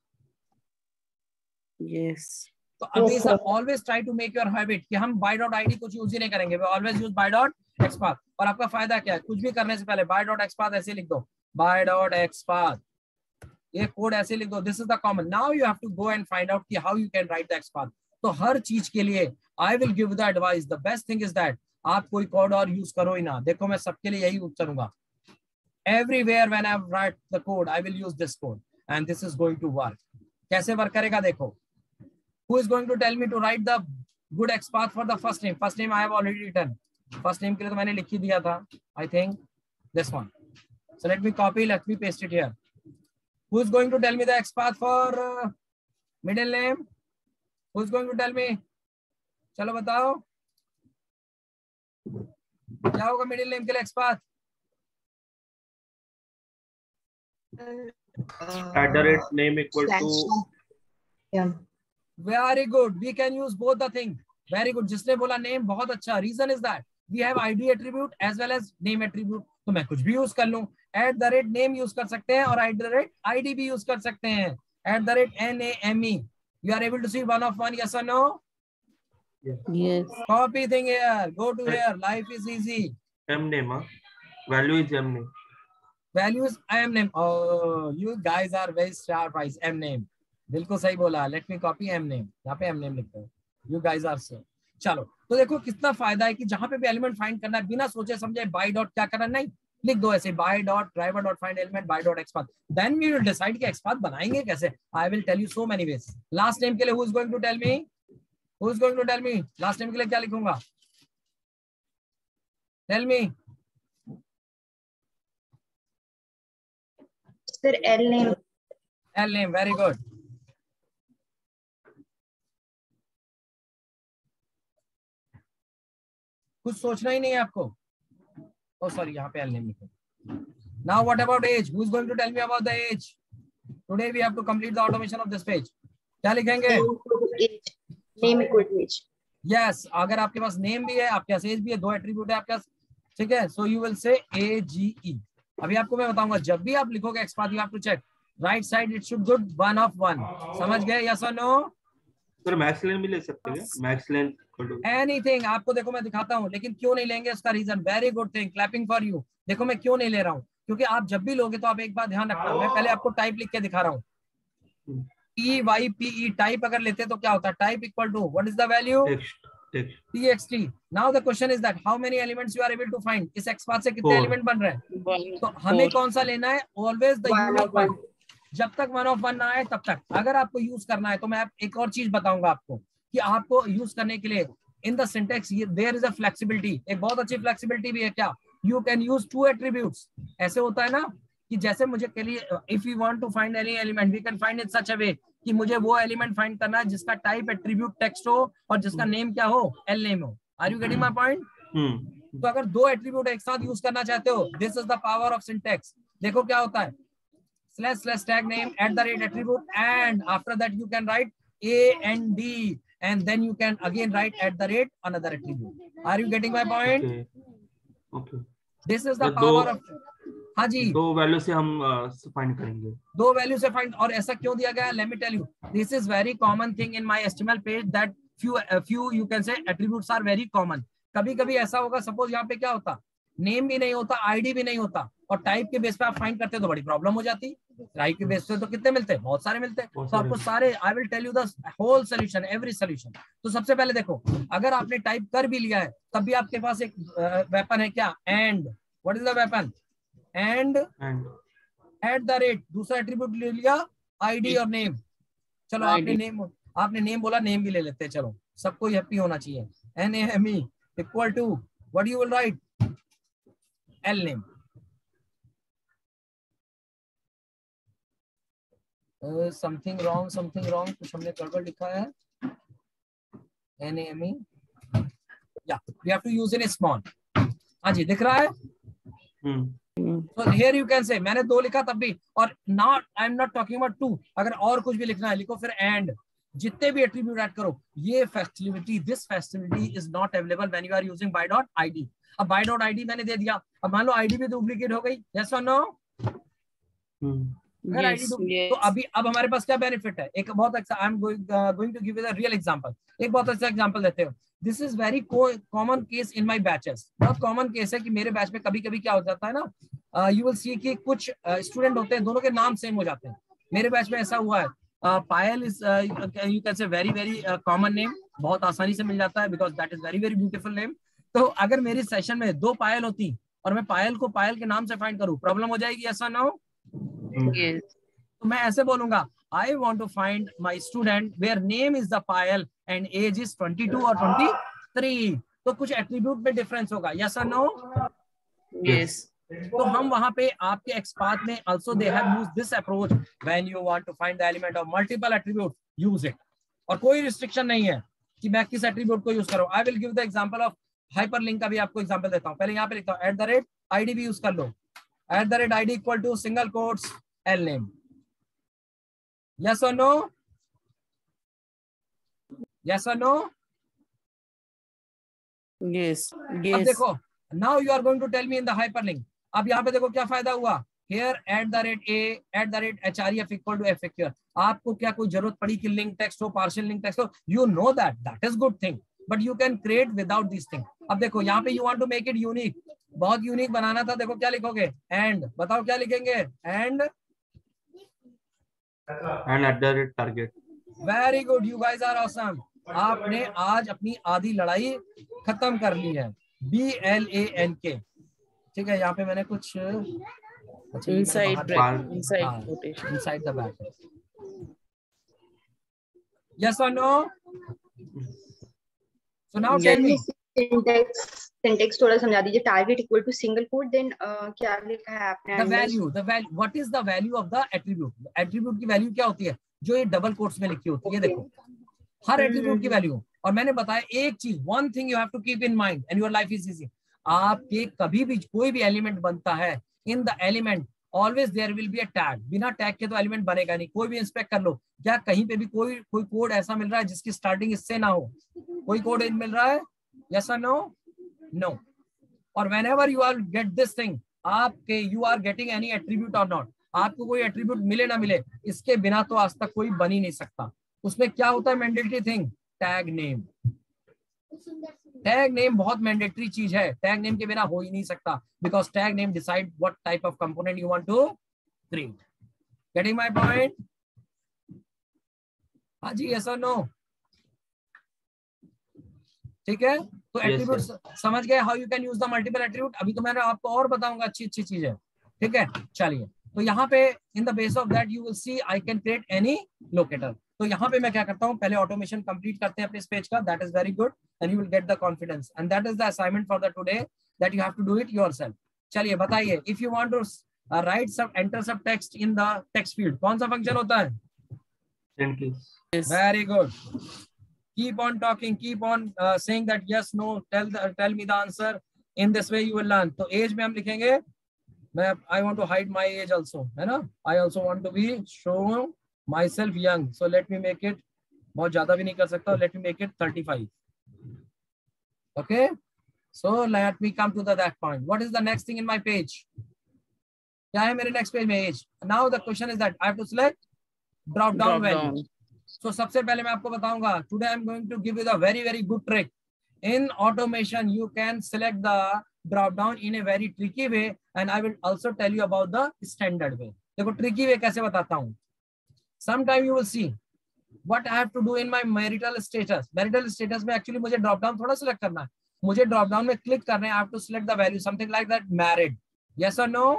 Yes. तो हमेशा always try to make your habit कि हम by.id कुछ यूज ही नहीं करेंगे. We always use by.xpath. और आपका फायदा क्या है? कुछ भी करने से पहले by.xpath ऐसे लिख दो. by.xpath. ये कोड ऐसे लिख दो. This is the common. Now you have to go and find out कि how you can write the XPath. तो हर चीज के लिए I will give the advice. The best thing is that आप कोई कोड और यूज करो ही ना. देखो मैं सबके लिए यही यूज करूंगा. Everywhere when I write the code, I will use this code and this is going to work. कैसे वर्क करेगा देखो. Who is going to tell me to write the good XPath for the first name? First name I have already written. First name के लिए तो मैंने लिख ही दिया था. I think this one. So let me copy. Let me paste it here. Who is going to tell me the XPath for middle name? Who is going to tell me? चलो बताओ क्या होगा मिडिल नेम के लिए XPath? @name equal to. Yeah. Very good. We can use both the thing. Very good. जिसने बोला name बहुत अच्छा. Reason is that we have ID attribute as well as name attribute. तो मैं कुछ भी यूज कर लूं. @name यूज कर सकते हैं और @id भी यूज कर सकते हैं. @name. You are able to see 1 of 1. Yes or no? Yes. Copy thing here. Go to here. Life is easy. Mname, huh? Value is mname. Value is mname. Oh, you guys are very sharp. Mname. बिल्कुल सही बोला. Let me copy mname. यहाँ पे mname लिखते हैं. You guys are so. चलो तो देखो कितना फायदा है कि जहां पे भी एलिमेंट फाइंड करना है बिना सोचे समझे बाय डॉट क्या करना नहीं लिख दो ऐसे by dot driver dot find element by dot XPath. Then we will decide कि XPath बनाएंगे कैसे. I will tell you so many ways. Last name के लिए who is going to tell me? Who is going to tell me? Last name के लिए क्या लिखूंगा? Tell me. Sir, L name. L name. Very good. कुछ सोचना ही नहीं है आपको. Oh sorry, यहाँ पे L name लिखो. Now what about age? Who is going to tell me about the age? Today we have to complete the automation of this page. क्या लिखेंगे? Name equal to age. Yes. अगर आपके पास name भी है, आपके पास age भी है, 2 attribute है आपके पास, ठीक है. So you will say AGE. अभी आपको मैं बताऊंगा जब भी आप लिखोगे XPath you have to check right side it should good 1 of 1. समझ गए? यस और नो? सर मैक्स लेंथ भी ले सकते हैं? मैक्स लेंथ एनीथिंग आपको देखो मैं दिखाता हूँ, लेकिन क्यों नहीं लेंगे उसका reason, very good thing, clapping for you. देखो मैं क्यों नहीं ले रहा हूँ, क्योंकि आप जब भी लोगे तो आप एक बात ध्यान रखना, मैं पहले आपको टाइप लिख के दिखा रहा हूँ. TYPE टाइप अगर लेते तो क्या होता है? Type equal to what is the value? TXT. Now the question is that how many elements you are able to find. इस x पाथ से कितने एलिमेंट बन रहे हैं? तो हमें कौन सा लेना है? Always the unique one. जब तक 1 of 1 ना आए तब तक. अगर आपको यूज करना है तो मैं एक और चीज बताऊंगा आपको कि आपको यूज करने के लिए in the syntax there is a flexibility. एक बहुत अच्छी फ्लेक्सिबिलिटी भी है. क्या? You can use 2 attributes. ऐसे होता है ना कि जैसे मुझे के लिए if you want to find any element we can find in such a way कि मुझे वो एलिमेंट फाइंड करना है जिसका टाइप एट्रीब्यूट टेक्स्ट हो और जिसका नेम क्या हो? एल नेम हो. Are you getting my point? तो अगर 2 एट्रीब्यूट एक साथ यूज करना चाहते हो, this is the power of syntax. देखो क्या होता है, / tag name @ attribute, and after that you can write A and D, and then you can again write @ another attribute. Are you getting my point? Okay. This is the power of. हाँ जी, 2 वैल्यू से हम फाइंड करेंगे. 2 वैल्यू से फाइंड. और ऐसा क्यों दिया गया? Let me tell you, this is very common thing in my HTML page that few you can say attributes are very common. कभी कभी ऐसा होगा, सपोज यहाँ पे क्या होता, नेम भी नहीं होता, आईडी भी नहीं होता, और टाइप के बेस पे आप फाइंड करते तो बड़ी प्रॉब्लम हो जाती. टाइप के बेस पे तो कितने मिलते हैं? बहुत सारे मिलते हैं. तो आपको सारे, I will tell you the whole solution, every solution. तो सबसे पहले देखो, अगर आपने टाइप कर भी लिया है तब भी आपके पास एक वेपन है. क्या? And. What is the weapon? And @ दूसरा एट्रीब्यूट ले लिया, आईडी और नेम. चलो आपने नेम बोला, नेम भी ले लेते हैं. चलो सबको हैप्पी होना चाहिए. NAME equal to what you will write? L name. Something wrong. कुछ हमने गड़बड़ लिखा है. NAME. Yeah, we have to use in small. हाँ जी, दिख रहा है? So here you can say, मैंने 2 लिखा तब भी. और not, I'm not talking about 2. अगर और कुछ भी लिखना है लिखो फिर and. जितने भी एट्रीब्यूट ऐड करो. ये facility, this facility is not available when you are using by.id. अब by.id मैंने दे दिया, अब मान लो आईडी भी डुप्लीकेट हो गई. यस और नो? अगर आईडी तो अभी अब हमारे पास क्या बेनिफिट है? एक बहुत अच्छा, I am going to give you the real example. एक बहुत अच्छा एग्जांपल देते हो. This is very common case in my batches. बहुत कॉमन केस है कि मेरे बैच में कभी कभी क्या हो जाता है ना, यू विल सी कि कुछ स्टूडेंट होते हैं दोनों के नाम सेम हो जाते हैं. मेरे बैच में ऐसा हुआ है. Payal is you can say very common name, बहुत आसानी से मिल जाता है because that is very beautiful name. तो अगर मेरी सेशन में 2 पायल होती और मैं पायल को पायल के नाम से फाइंड करूं, प्रॉब्लम हो जाएगी. ऐसा ना हो? तो मैं ऐसे बोलूंगा, I want to find my student where name is the Payal and age is 22 और 23. तो कुछ एट्रीब्यूट में डिफरेंस होगा. यस और नो? यस. तो हम वहां पे आपके एक्सपाथ में also they have used this approach when you want to find the element of multiple attribute, use it. और कोई रिस्ट्रिक्शन नहीं है कि मैं किस एट्रीब्यूट को यूज करूं. I will give the example of hyperlink का भी आपको एग्जांपल देता हूं. पहले यहाँ पे लिखता हूं @id भी यूज कर लो. @id equal to single quotes L name. Yes और नो? यस और नो? यस. अब देखो, now you are going to tell me in the hyperlink. अब यहाँ पे देखो क्या फायदा हुआ. Here @a @href equal to f. आपको क्या कोई जरूरत पड़ी कि लिंक टेक्स्ट हो, पार्शियल लिंक टेक्स्ट हो? You know that is good thing, but you can create without these things. अब देखो यहाँ पे you want to make it unique, बहुत यूनिक बनाना था. देखो क्या लिखोगे? and. बताओ क्या लिखेंगे? and @target. Very good, you guys are awesome. आपने आज अपनी आधी लड़ाई खत्म कर ली है. BLANK. ठीक है, यहाँ पे मैंने कुछ inside the bracket. Yes or no? So now tell me. Syntax थोड़ा समझा दीजिए. Target equal to single quote, then क्या लिखा है आपने? The value. What is the value of the attribute? Attribute की वैल्यू क्या होती है? जो ये डबल कोट्स में लिखी होती है. देखो हर एट्रीब्यूट की वैल्यू. और मैंने बताया एक चीज, one thing you have to keep in mind and your life is easy. आपके कभी भी कोई भी एलिमेंट बनता है, in the element always there will be a tag. बिना टैग के तो एलिमेंट बनेगा नहीं. कोई भी इंस्पेक्ट कर लो, क्या कहीं पे भी कोई कोड ऐसा मिल रहा है जिसकी स्टार्टिंग इससे ना हो? कोई कोड मिल रहा है? यस और नो? नो. और whenever you are get this thing, आपके you are getting any attribute or not, आपको कोई एट्रीब्यूट मिले ना मिले, इसके बिना तो आज तक कोई बन ही नहीं सकता। उसमें क्या होता है mandatory thing? Tag name. Tag name बहुत मैंडेटरी चीज है, टैग नेम के बिना हो ही नहीं सकता, because tag name decide what type of component you want to create. Getting my point? हाँ जी, यस और नो? ठीक है, तो एट्रीब्यूट समझ गए how you can use the multiple attribute. अभी तो मैंने आपको और बताऊंगा, अच्छी अच्छी चीज है। ठीक है, चलिए, तो यहाँ पे in the base of that you will see I can create any locator. तो यहाँ पे मैं क्या करता हूँ, पहले ऑटोमेशन कंप्लीट करते हैं अपने इस पेज का, that is very good and you will get the confidence and that is the assignment for the today that you have to do it yourself. चलिए बताइए, if you want to write सब एंटर सब text in the text field, कौन सा फंक्शन होता है? Very good, keep on talking, keep on saying that yes, no, tell me the answer. In this way you will learn. तो age में हम लिखेंगे, मैं I want to hide my age also, है ना? I also want to be show myself young. So let me make it, बहुत ज्यादा भी नहीं कर सकता, let me make it 35. Okay, so let me come to that point. What is the next thing in my page? क्या है मेरे next page में? age. Now the question is that I have to select drop down value. So सबसे पहले मैं आपको बताऊंगा, today I'm going to give you the very good trick. In automation you can select the drop down in a very tricky way and I will also tell you about the standard way. देखो tricky way कैसे बताता हूँ. Sometime you will see what I have to do in my marital status. Marital status में actually मुझे drop down थोड़ा select करना है, मुझे drop down में click करना है, I have to select the value something like that married. Yes or no?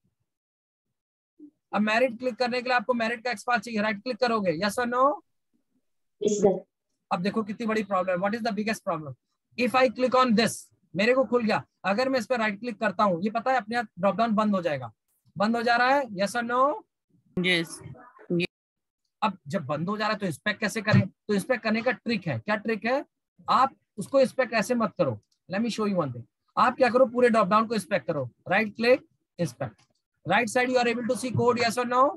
अब मैरिड क्लिक करने के लिए आपको मैरिड का एक्सपाथ चाहिए, राइट क्लिक करोगे, यस और नो? Yes, sir. अब देखो कितनी बड़ी प्रॉब्लम, what is the biggest problem? If I click on this, मेरे को खुल गया, अगर मैं इस पर राइट क्लिक करता हूँ, ये पता है अपने आप ड्रॉप डाउन बंद हो जाएगा, बंद हो जा रहा है, यस और नो? यस। अब जब बंद हो जा रहा है तो इंस्पेक्ट कैसे करें? तो इंस्पेक्ट करने का ट्रिक है, क्या ट्रिक है? आप उसको इंस्पेक्ट ऐसे मत करो, let me show you one thing. आप क्या करो, पूरे ड्रॉप डाउन को इंस्पेक्ट करो, right click, inspect, right side you are able to see code, yes और नो?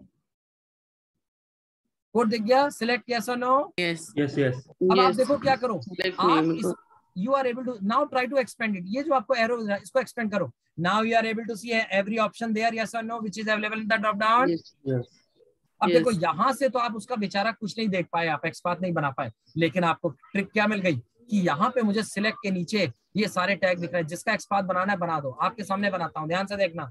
कोड दिख गया, सिलेक्ट, यस और नो? Yes yes yes. अब आप देखो क्या करो, आप you are able to now try to expand it, ये जो आपको एरो है इसको एक्सपेंड करो, now you are able to see every option there, yes और no, which is available in the drop down. अब देखो यहाँ से तो आप उसका बेचारा कुछ नहीं देख पाए, आप एक्सपाथ नहीं बना पाए, लेकिन आपको ट्रिक क्या मिल गई कि यहाँ पे मुझे सिलेक्ट के नीचे ये सारे टैग दिख रहे हैं, जिसका एक्सपाथ बनाना है बना दो। आपके सामने बनाता हूँ, ध्यान से देखना।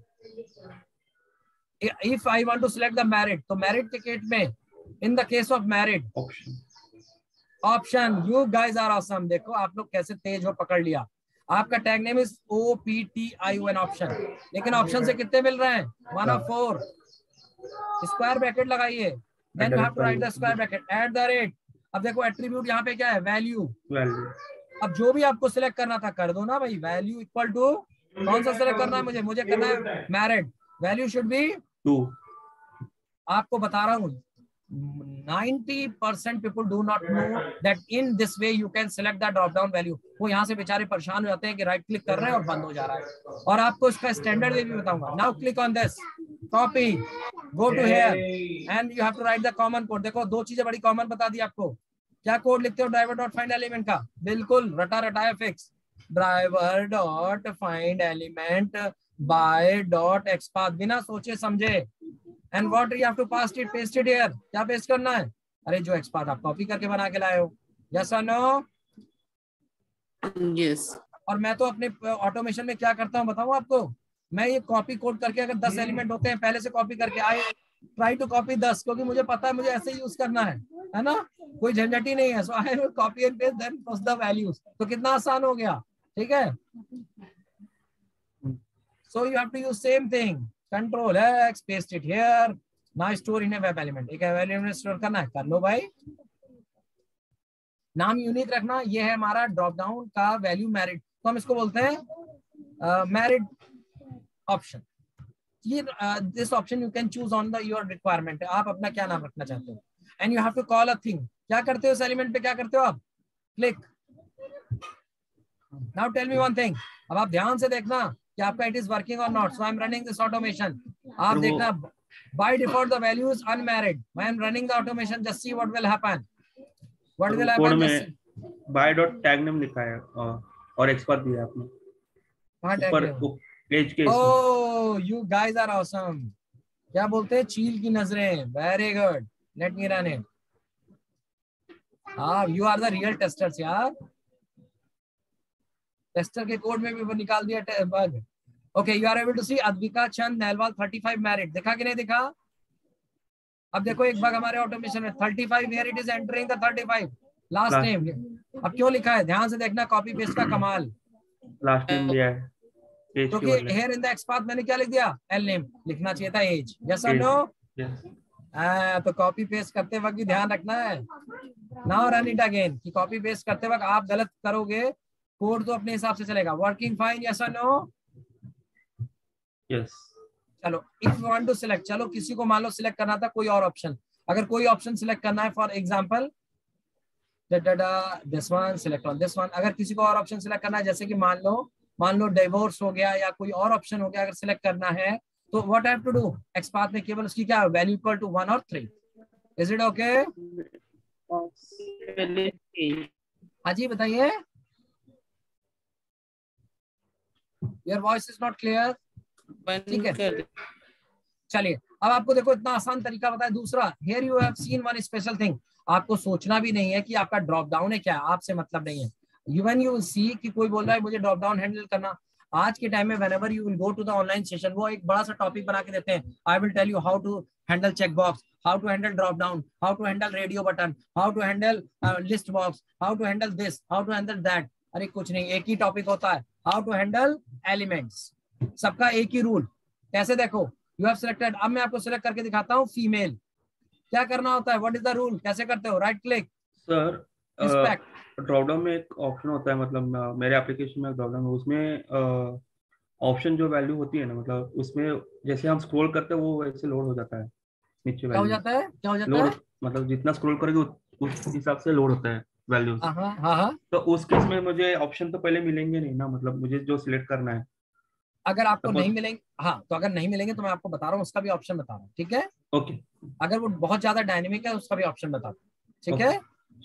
If I want to select the married, तो मैरिड के केस में, in the case of married option, you guys are awesome. देखो आप लोग कैसे तेज हो, पकड़ लिया। आपका tag name is OPTION option, लेकिन ऑप्शन से कितने मिल रहे हैं? 1 of 4। स्क्वायर ब्रैकेट लगाइए, then you have to write the square bracket @। अब देखो एट्रीब्यूट यहाँ पे क्या है, वैल्यू। अब जो भी आपको सिलेक्ट करना था कर दो ना भाई, वैल्यू इक्वल टू, कौन सा सिलेक्ट करना है मुझे करना है मैरिड, वैल्यू शुड बी 2। आपको बता रहा हूँ 90% people do not know that in this way you can select the drop down value। वो यहाँ से बेचारे परेशान हो जाते हैं कि राइट क्लिक कर रहे हैं और बंद हो जा रहा है। और आपको इसका स्टैंडर्ड वे भी बताऊंगा। Now click on this, copy, go to here and you have to write the common code. देखो दो चीजें बड़ी कॉमन बता दी आपको। क्या कोड लिखते हो ड्राइवर डॉट फाइंड एलिमेंट का? बिल्कुल रटा रटाया fix, driver dot find element by dot XPath, बिना सोचे समझे। And what you have to paste it here, क्या पेस्ट करना है? अरे जो एक्सपाथ आप कॉपी करके बना के लाए हो, यस और नो? यस। और मैं तो अपने ऑटोमेशन में क्या करता हूँ बताऊँ आपको, मैं ये कॉपी कोड करके, अगर 10 एलिमेंट होते हैं पहले से कॉपी करके, आई ट्राई टू कॉपी 10, क्योंकि मुझे पता है मुझे ऐसे यूज करना है ना, कोई झंझट ही नहीं है। So I will copy and paste then put the values. तो कितना आसान हो गया, ठीक है? So you have to use same thing, Control X, paste it here, now store in a web element। एक web element स्टोर करना है, कर लो भाई। नाम यूनिक रखना, ये है हमारा ड्रॉप डाउन का वैल्यू मैरिड, तो हम इसको बोलते हैं मैरिड ऑप्शन। ये this option you can choose on the your requirement, आप अपना क्या नाम रखना चाहते हो। And you have to call a thing, क्या करते हो इस एलिमेंट पे, क्या करते हो आप? Click. Now tell me one thing, अब आप ध्यान से देखना कि आपका it is working or not. So I am running this automation, आप देखना by default the value is unmarried, I am running the automation, just see what will happen, what will happen. में बाय डॉट टैग नेम लिखा है और एक्सपाथ दिया आपने, कहां टैग ऊपर पेज के। Oh you guys are awesome, क्या बोलते हैं? चील की नजरें। Very good, let me run it. हाँ, you are the real testers यार। टेस्टर के कोड में भी निकाल दिया bug. Okay, you are able to see Advika Chand Nehalwal 35 married. देखा कि नहीं देखा? अब देखो एक बग हमारे ऑटोमेशन में 35 here it is entering the 35 last name. अब क्यों लिखा है ध्यान से देखना, कॉपी पेस्ट का कमाल। लास्ट नेम दिया है क्योंकि हियर इन द एक्सपाथ मैंने क्या लिख दिया? एल नेम लिखना चाहिए था, एज। यस और नो? तो कॉपी पेस्ट करते वक्त भी ध्यान रखना है। नाउ रन इट अगेन, कि कॉपी पेस्ट करते वक्त आप गलत करोगे, कोड तो अपने हिसाब से चलेगा। Working fine? यस और नो? यस। चलो, if you want to select, चलो किसी को मान लो सिलेक्ट करना था कोई और ऑप्शन, अगर कोई ऑप्शन सिलेक्ट करना है, for example this one, select on this one. अगर किसी को और ऑप्शन सिलेक्ट करना है, जैसे कि मान लो डिवोर्स हो गया या कोई और ऑप्शन हो गया, अगर सिलेक्ट करना है तो what have to do? XPath में केवल उसकी क्या वैल्यू इक्वल टू 1 और 3। Is it okay? हाँ जी बताइए। Your voice is not clear. ठीक है, चलिए अब आपको देखो इतना आसान तरीका बताया। दूसरा, here you have seen one special thing. आपको सोचना भी नहीं है कि आपका ड्रॉप डाउन है क्या, आपसे मतलब नहीं है। इवन यू सी कि कोई बोल रहा है मुझे ड्रॉप डाउन हैंडल करना, आज के टाइम में whenever you will go to the online session, वो एक बड़ा सा टॉपिक बना के देते हैं। I will tell you how to handle check box, how to handle drop down, how to handle radio button, how to handle list box, how to handle this, how to handle that. अरे कुछ नहीं, एक ही टॉपिक होता है, हाउ टू हैंडल एलिमेंट्स। सबका एक ही रूल। कैसे देखो, यू हैव सिलेक्टेड, अब मैं आपको सिलेक्ट करके दिखाता हूँ फीमेल। क्या करना होता है? What is the rule? कैसे करते हो? Right click sir, drop down में एक ऑप्शन होता है, मतलब मेरे एप्लीकेशन में ड्रॉप डाउन, उसमें ऑप्शन जो वैल्यू होती है ना, मतलब उसमें जैसे हम स्क्रॉल करते हैं वो वैसे लोड हो जाता है नीचे। क्या हो जाता है? क्या हो जाता लोड, है? मतलब जितना स्क्रॉल करेंगे उस हिसाब से लोड होता है वैल्यूज। हाँ। तो उस केस में मुझे ऑप्शन तो पहले मिलेंगे नहीं ना, मतलब मुझे जो सिलेक्ट करना है। अगर आपको नहीं मिलेंगे, हाँ, तो अगर नहीं मिलेंगे तो मैं आपको बता रहा हूँ, उसका भी ऑप्शन बता रहा हूँ, ठीक है? ओके। अगर वो बहुत ज्यादा डायनेमिक है उसका भी ऑप्शन बता रहा हूँ, ठीक है?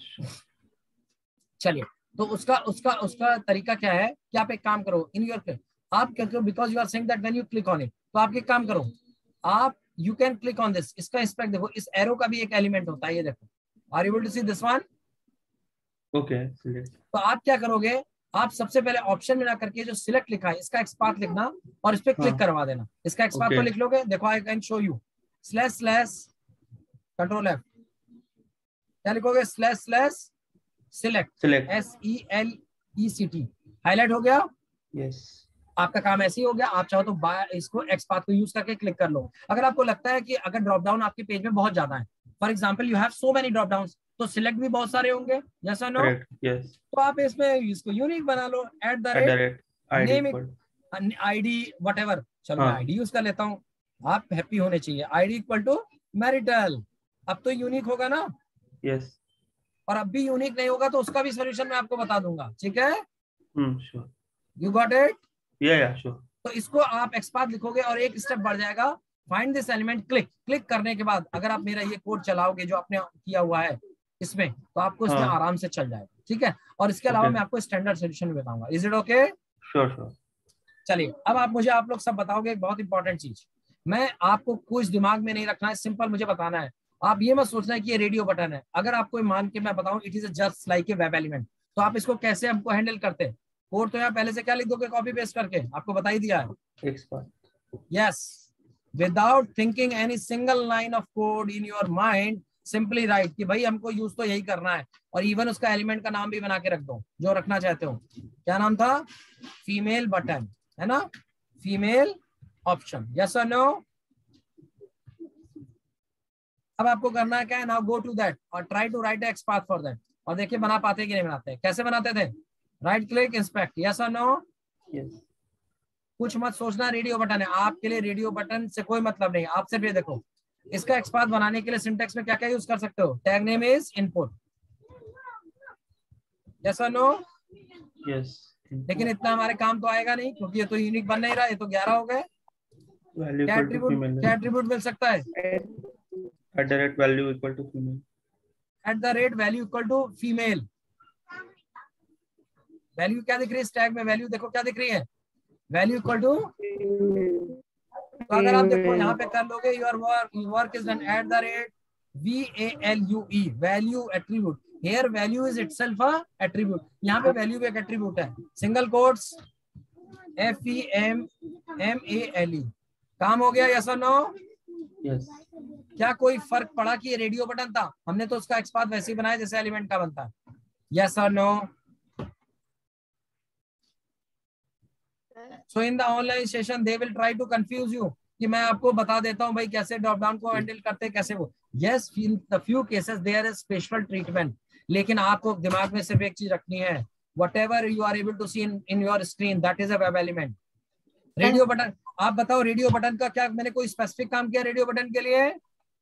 चलिए, तो उसका उसका उसका तरीका क्या है कि आप एक काम करो, इन योर आप क्या करो, because you are saying that when you click on it, तो आप एक काम करो, आप you can click on this. इसका इंस्पेक्ट देखो, इस एरो का भी एक एलिमेंट होता है, ये देखो। Are you able to see this one? Okay. तो आप क्या करोगे, आप सबसे पहले ऑप्शन में ना करके जो सिलेक्ट लिखा है इसका एक्सपाथ लिखना और इस पे क्लिक करवा देना। इसका एक्सपाथ तो लिख लोगे, देखो I can show you, slash slash control F, क्या लिखोगे? Slash slash select, SELECT, highlight हो गया। यस, आपका काम ऐसे ही हो गया। आप चाहो तो इसको एक्सपाथ को यूज करके क्लिक कर लो। अगर आपको लगता है कि अगर ड्रॉप डाउन आपके पेज में बहुत ज्यादा है, for example you have so many drop down, तो सिलेक्ट भी बहुत सारे होंगे, यस और नो? यस। तो आप इसमें इसको यूनिक बना लो, @ नेम ID व्हाटएवर। चलो मैं ID यूज कर लेता हूँ, आप हैप्पी होने चाहिए। ID इक्वल टू मैरिटल, अब तो यूनिक होगा ना? यस। और अब भी यूनिक नहीं होगा तो उसका भी सोल्यूशन मैं आपको बता दूंगा, ठीक है? श्योर। You got it? या श्योर। तो इसको आप एक्सपाथ लिखोगे और एक स्टेप बढ़ जाएगा, फाइंड दिस एलिमेंट, क्लिक करने के बाद अगर आप मेरा ये कोड चलाओगे जो आपने किया हुआ है इसमें, तो आपको इसमें आराम से चल जाएगा, ठीक है? और इसके अलावा मैं आपको स्टैंडर्ड सोल्यूशन बताऊंगा। Is it okay? श्योर। चलिए, अब आप लोग सब बताओगे एक बहुत इंपॉर्टेंट चीज। मैं आपको कुछ दिमाग में नहीं रखना है, सिंपल मुझे बताना है। आप ये मत सोचना है कि ये रेडियो बटन है। अगर आपको मान के मैं बताऊं it is just like a web element, तो आप इसको कैसे हमको हैंडल करते हैं? कोड तो यहाँ पहले से क्या लिख दोगे कॉपी पेस्ट करके, आपको बता ही दिया है। Yes, without thinking any single line of code in your mind, simply write कि भाई हमको यूज तो यही करना है। और इवन उसका एलिमेंट का नाम भी बना के रख दो जो रखना चाहते हो। क्या नाम था? फीमेल बटन, है ना? फीमेल ऑप्शन, यस और नो? अब आपको करना है क्या है, नाउ गो टू दैट और try to write XPath for that, और देखिए बना पाते कि नहीं बनाते। कैसे बनाते थे? राइट क्लिक, इंस्पेक्ट, यस और नो? यस। कुछ मत सोचना, रेडियो बटन है आपके लिए, रेडियो बटन से कोई मतलब नहीं। आप सिर्फ ये देखो, इसका एक्सपाथ बनाने के लिए सिंटेक्स में क्या क्या यूज कर सकते हो? Tag name is input, yes और नो? यस। लेकिन इतना हमारे काम तो आएगा नहीं क्योंकि ये तो यूनिक बन नहीं रहा, ये तो 11 हो गए। क्या एट्रीब्यूट मिल सकता है? @value equal to female, @value equal to female। Value क्या दिख रही है इस टैग में? वैल्यू देखो क्या दिख रही है, वैल्यू इक्वल टू तो अगर आप देखो यहाँ पे कर लोगे your work is done at the rate VALUE, value attribute. Here value is itself a attribute। यहाँ पे वैल्यू भी एक एट्रीब्यूट है। Single quotes FEMMALE। काम हो गया, यस और नो? यस। क्या कोई फर्क पड़ा कि ये रेडियो बटन था? हमने तो उसका एक्सपाथ वैसे ही बनाया जैसे एलिमेंट का बनता है। यस और no? So in the online session they will try to confuse you कि मैं आपको बता देता हूं भाई कैसे ड्रॉप डाउन को हैंडल करते हैं, कैसे वो। Yes, in the few cases there is special treatment, लेकिन आपको दिमाग में सिर्फ एक चीज रखनी है, whatever you are able to see in your screen, that is a web element। Radio button, आप बताओ रेडियो बटन का क्या मैंने कोई स्पेसिफिक काम किया रेडियो बटन के लिए?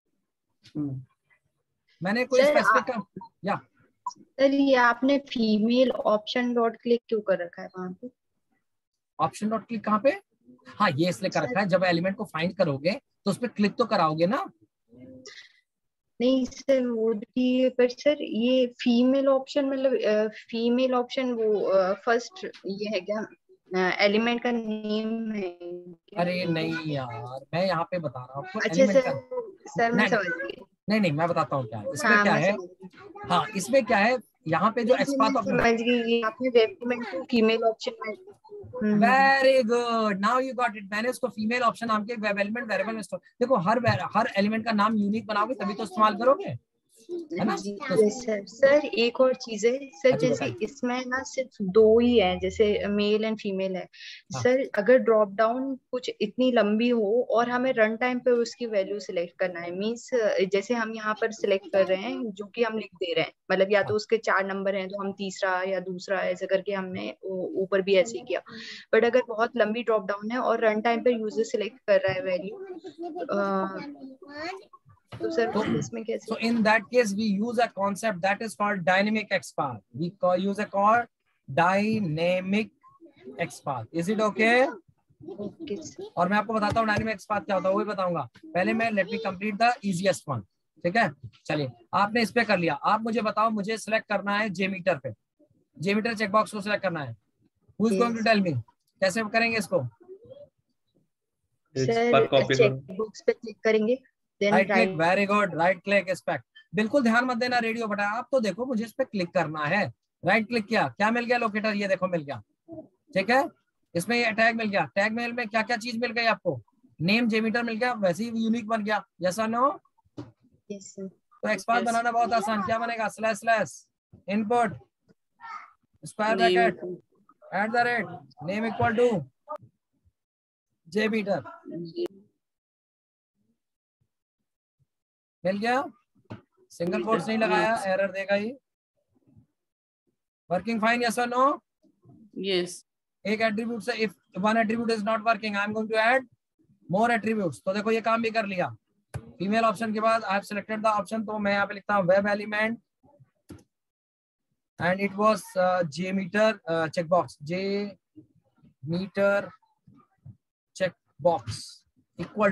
मैंने कोई स्पेसिफिक काम या सर ये आपने फीमेल ऑप्शन डॉट क्लिक क्यों कर रखा है वहां पे? ऑप्शन डॉट क्लिक कहाँ पे? हाँ ये इसलिए कर रखा है, जब एलिमेंट को फाइंड करोगे तो उस पर क्लिक तो कराओगे ना। नहीं सर वो भी, पर सर ये फीमेल ऑप्शन मतलब फीमेल ऑप्शन वो फर्स्ट ये है क्या, एलिमेंट का नेम है क्या? अरे नहीं यार, मैं यहाँ पे बता रहा हूँ आपको। अच्छा सर मैं समझ गई। नहीं मैं बताता हूँ क्या है इसमें। हाँ, क्या है, हाँ इसमें क्या है, यहाँ पे जो एक्सपाथ ऑप्शन, समझ गई, आपने वेब एलिमेंट को फीमेल ऑप्शन में। Very good, now you got it. मैंने उसको फीमेल ऑप्शन नाम के वेब एलिमेंट वेरिएबल में स्टोर। देखो हर एलिमेंट का नाम यूनिक बनाओगे तभी तो इस्तेमाल करोगे, है ना? सर एक और चीज है सर, जैसे इसमें ना सिर्फ दो ही है, जैसे मेल एंड फीमेल है। सर अगर ड्रॉप डाउन कुछ इतनी लंबी हो और हमें रन टाइम पे उसकी वैल्यू सिलेक्ट करना है, मींस जैसे हम यहाँ पर सिलेक्ट कर रहे हैं जो कि हम लिख दे रहे हैं, मतलब या तो उसके 4 नंबर हैं तो हम तीसरा या दूसरा ऐसे करके हमने ऊपर भी ऐसे ही किया। बट अगर बहुत लंबी ड्रॉप डाउन है और रन टाइम पे यूजर सिलेक्ट कर रहा है वैल्यू, तो सर इसमें कैसे? So in that case we use a concept that is called dynamic XPath। We use a called dynamic XPath। Is it okay? Okay, और मैं आपको बताता हूँ डायनेमिक XPath क्या होता है, वो भी बताऊंगा। पहले मैं let me complete the easiest one, ठीक है? चलिए आपने इस पे कर लिया, आप मुझे बताओ, मुझे सिलेक्ट करना है जेमीटर पे, जेमीटर चेकबॉक्स को सिलेक्ट करना है। Who is going to tell me? कैसे करेंगे इसको? सर चेकबॉक्स पे क्लिक करेंगे, right click, very good, right click aspect. बिल्कुल ध्यान मत देना रेडियो बटन, आप तो देखो मुझे इस पे क्लिक करना है। राइट क्लिक किया, क्या मिल गया? लोकेटर, ये देखो मिल गया, ठीक है? इसमें ये टैग मिल गया। टैग मेल में क्या क्या चीज मिल गई आपको? नेम जेमीटर मिल गया, वैसे ही यूनिक बन गया। यस और नो? Yes sir. तो एक्सपाथ बनाना बहुत आसान, क्या बनेगा? Slash slash input square bracket at the rate name equal to JMeter. मिल गया? सिंगल कोट्स नहीं लगाया, एरर देगा ही। वर्किंग फाइन, यस और नो? यस। एक एट्रीब्यूट से if one attribute is not working I am going to add more attributes. तो देखो ये काम भी कर लिया। फीमेल ऑप्शन के बाद I have selected the option, तो मैं यहाँ पे लिखता हूँ web element and it was JMeter checkbox, JMeter checkbox equal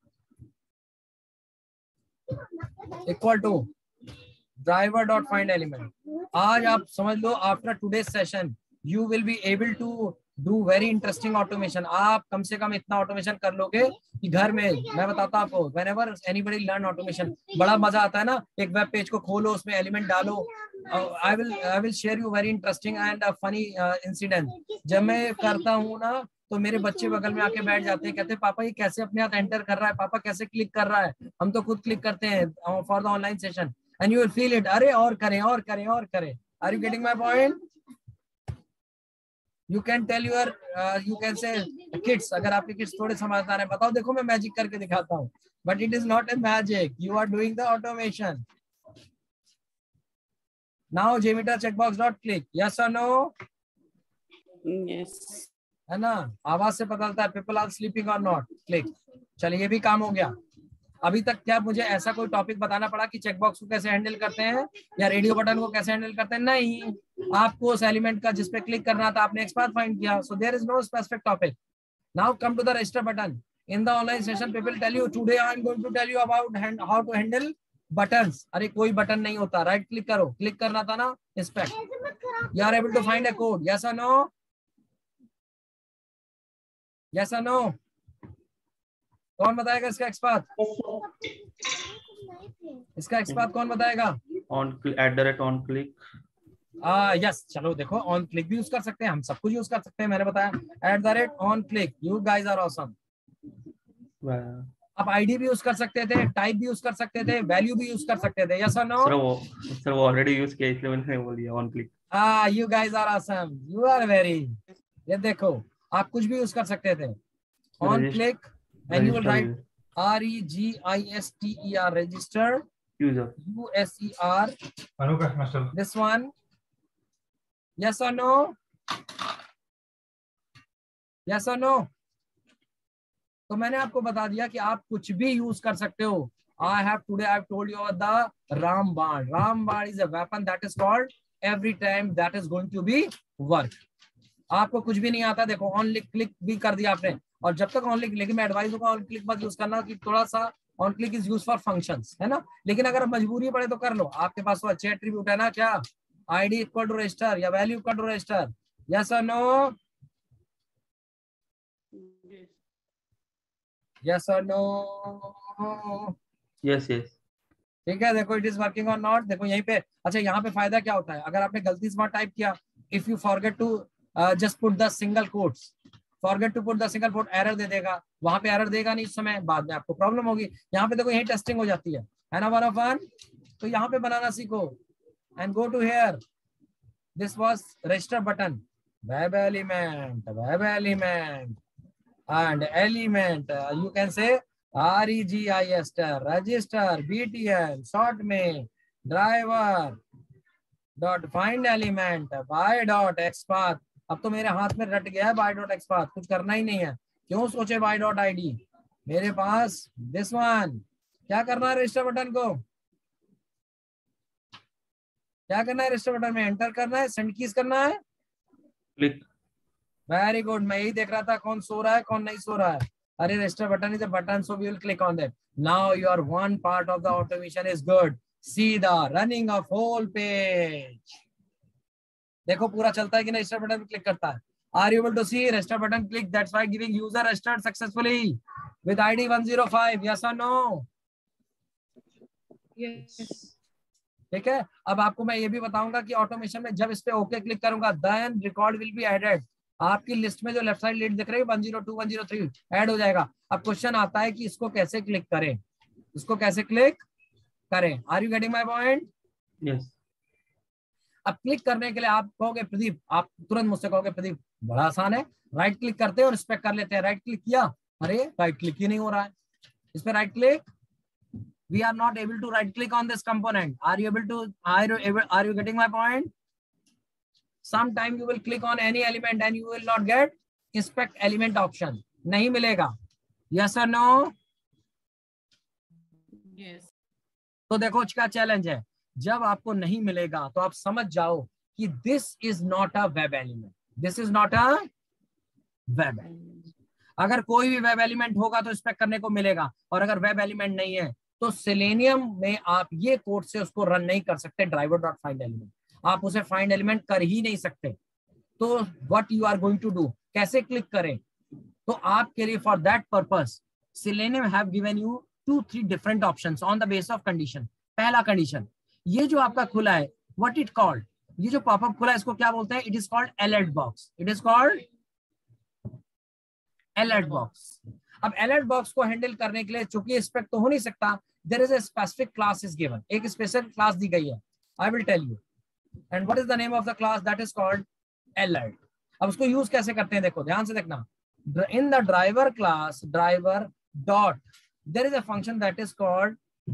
to driver dot find element। आज आप समझ लो after today session you will be able to do very interesting automation. आप कम से कम इतना ऑटोमेशन कर लोगे कि घर में, मैं बताता हूँ आपको, whenever anybody learn automation, बड़ा मजा आता है ना। एक वेब पेज को खोलो, उसमें एलिमेंट डालो। I will share you very interesting and a funny incident। जब मैं करता हूँ ना तो मेरे बच्चे बगल में आके बैठ जाते हैं, कहते हैं पापा ये कैसे अपने हाथ एंटर कर रहा है, पापा कैसे क्लिक कर रहा है? हम तो खुद क्लिक करते हैं for the online session and you will feel it. अरे और करें और करें और करें। Are you getting my point? You can tell your you can say kids, अगर आपके किड्स थोड़े समझदार हैं, बताओ देखो मैं मैजिक करके दिखाता हूँ, but it is not a magic, you are doing the automation. Now JMeter checkbox dot click, yes और नो? यस। है ना? आवाज से पता चलता है people are sleeping or not. Click. चलिए ये भी काम हो गया। अभी तक क्या मुझे ऐसा कोई टॉपिक बताना पड़ा कि चेकबॉक्स को कैसे हैंडल करते हैं या रेडियो बटन को कैसे हैंडल करते हैं? नहीं, आपको उस एलिमेंट का जिस पे क्लिक करना था आपने एक्सपाथ फाइंड किया, so there is no specific topic. Now come to the register button. In the online session people tell you today I am going to tell you about how to handle buttons. अरे कोई बटन नहीं होता, राइट क्लिक करो, क्लिक करना था ना inspect. You are able to find a code, yes और नो? यस और नो? कौन बताएगा इसका एक्सपाथ? इसका एक्सपाथ कौन बताएगा? On @on click। यस, चलो देखो ऑन क्लिक भी यूज कर सकते हैं, हम सब कुछ यूज कर सकते हैं, मैंने बताया @on click। You guys are awesome. आप आईडी भी यूज कर सकते थे, टाइप भी यूज कर सकते थे, वैल्यू भी यूज कर सकते थे। यस और नो? सर वो ऑलरेडी यूज किया इसलिए मैंने बोल दिया on click. You guys are awesome, you are very. ये देखो आप कुछ भी यूज कर सकते थे। On click and you will write REGISTER, register user, USER, this one। Yes or no? Yes or no? तो मैंने आपको बता दिया कि आप कुछ भी यूज कर सकते हो। I have told you about the Rambad. Rambad is a weapon that is called every time that is going to be work। आपको कुछ भी नहीं आता, देखो ऑन क्लिक भी कर दिया आपने, और जब तक ऑन क्लिक, लेकिन मैं एडवाइस दूंगा ऑन क्लिक मत यूज करना, कि थोड़ा सा on click is use for functions, है ना। लेकिन अगर मजबूरी पड़े तो कर लो, आपके पास तो अच्छे एट्रीब्यूट है ना, क्या आईडी इक्वल टू रजिस्टर या value equal to register. Yes और नो? यस और नो? Yes yes. ठीक है, देखो it is working or not. देखो यहीं पे, अच्छा यहाँ पे फायदा क्या होता है, अगर आपने गलती से टाइप किया, if you forget to just put the single quotes, forget to put the single quote, error दे देगा। वहां पे एरर देगा नहीं इस समय, बाद में आपको प्रॉब्लम होगी। यहाँ पे देखो यही टेस्टिंग हो जाती है ना, 1 of 1। तो यहाँ पे बनाना सीखो and go to here. This was register button, web element and element, you can say REGISTER, register, BTL, short में driver dot find element by dot XPath. अब तो मेरे हाथ में रट गया है बाय डॉट एक्सपाथ, कुछ करना ही नहीं है। क्यों सोचे बाय डॉट ID, मेरे पास दिस वन। क्या करना है रजिस्टर बटन को, क्या करना है रजिस्टर बटन में? एंटर करना है, सेंड कीज करना है, क्लिक। Very good. मैं यही देख रहा था कौन सो रहा है कौन नहीं सो रहा है। अरे register button is a button, so we will click on that. Now your one part of the automation is good. See the running of whole page. देखो पूरा चलता है कि नहीं, रजिस्टर बटन पे क्लिक करता है। Are you able to see register button click? That's why giving user registered successfully with ID 105. Yes or no? Yes. ठीक है, अब आपको मैं ये भी बताऊंगा कि ऑटोमेशन में जब इस पे ओके क्लिक करूंगा, then record will be added। आपकी लिस्ट में जो लेफ्ट साइड लीड दिख रही है 102 103 ऐड हो जाएगा। अब क्वेश्चन आता है कि इसको कैसे क्लिक करें, इसको कैसे क्लिक करें। Are you getting my point? Yes. अब क्लिक करने के लिए आप कहोगे प्रदीप, आप तुरंत मुझसे कहोगे प्रदीप बड़ा आसान है, राइट क्लिक करते हैं और इस पे कर लेते हैं। राइट क्लिक किया, अरे राइट क्लिक ही नहीं हो रहा है इस पे। Right click, we are not able to right click on this component। are you getting my point? Sometime you will click on any element and you will not get inspect element option, नहीं मिलेगा। yes or no? Yes। तो देखो क्या चैलेंज है, जब आपको नहीं मिलेगा तो आप समझ जाओ कि this is not a web element, this is not a web element. अगर कोई भी वेब एलिमेंट होगा तो इंस्पेक्ट करने को मिलेगा, और अगर वेब एलिमेंट नहीं है तो सेलेनियम में आप ये कोड से उसको रन नहीं कर सकते। ड्राइवर डॉट फाइंड एलिमेंट, आप उसे फाइंड एलिमेंट कर ही नहीं सकते। तो what you are going to do, कैसे क्लिक करें? तो आपके लिए for that purpose Selenium have given you 2-3 different options on the base of condition. पहला कंडीशन, ये जो आपका खुला है व्हाट इट कॉल्ड, ये जो पॉपअप खुला है इसको क्या बोलते हैं? It is called alert box. It is called alert box. अब अलर्ट बॉक्स को हैंडल करने के लिए चूंकि इंस्पेक्ट तो हो नहीं सकता, there is a specific class is given, एक स्पेशल क्लास दी गई है। I will tell you and what is the name of the class, that is called alert. अब उसको यूज कैसे करते हैं, देखो ध्यान से देखना। In the driver class, driver dot, there is a function that is called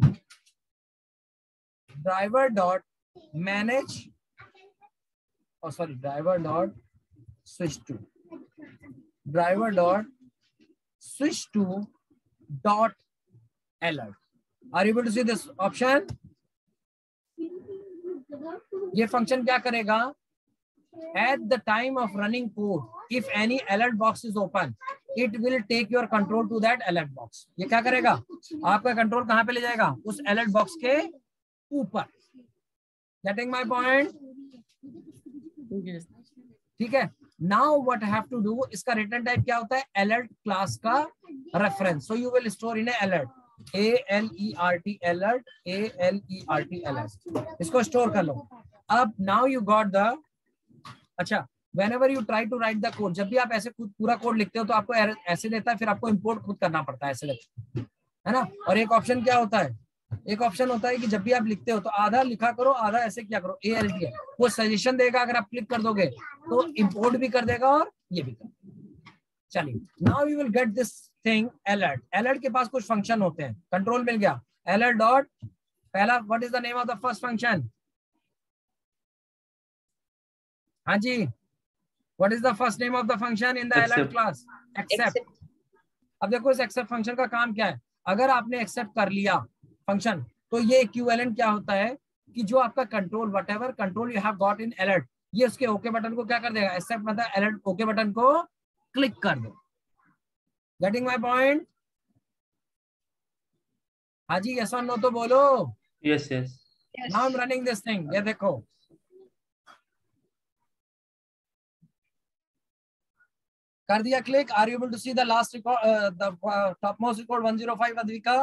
driver dot manage, और sorry driver dot switch to, driver dot switch to dot alert। are you able to see this option? ये फंक्शन क्या करेगा? at the time of running code, if any alert box is open, it will take your control to that alert box। ये क्या करेगा? आपका कंट्रोल कहां पे ले जाएगा? उस alert box के ऊपर। getting my point? Yes। ठीक है, now what I have to do, इसका रिटर्न टाइप क्या होता है, अलर्ट क्लास का reference. So you will store in alert, ALERT alert, ALERT alert, इसको स्टोर कर लो. अब नाउ यू गॉट द, अच्छा whenever you try to write the code, जब भी आप ऐसे पूरा कोड लिखते हो तो आपको ऐसे देता है, फिर आपको इंपोर्ट खुद करना पड़ता है ऐसे लगता है ना. और एक ऑप्शन क्या होता है, एक ऑप्शन होता है कि जब भी आप लिखते हो तो आधा लिखा करो, आधा ऐसे क्या करो, ALT, वो सजेशन देगा. अगर आप क्लिक कर दोगे तो इंपोर्ट भी कर देगा और ये भी कर देगा. चलिए, now you will get this thing alert. Alert के पास कुछ फंक्शन होते हैं, कंट्रोल मिल गया. अलर्ट डॉट, पहला what is the name of the first function, हाँ जी, what is the first name of the function in the alert class? Accept. अब देखो इस accept function का काम क्या है, अगर आपने accept कर लिया function तो ये equivalent क्या होता है कि जो आपका control, whatever control you have got in alert, ये उसके OK बटन को क्या कर देगा, accept मतलब alert OK बटन को क्लिक कर दो. Getting my point? हाँ जी, yes or no तो बोलो. Yes, yes. Now I'm running this thing. ये देखो, कर दिया click. Are you able to see the last record, the top most record 105 Advika?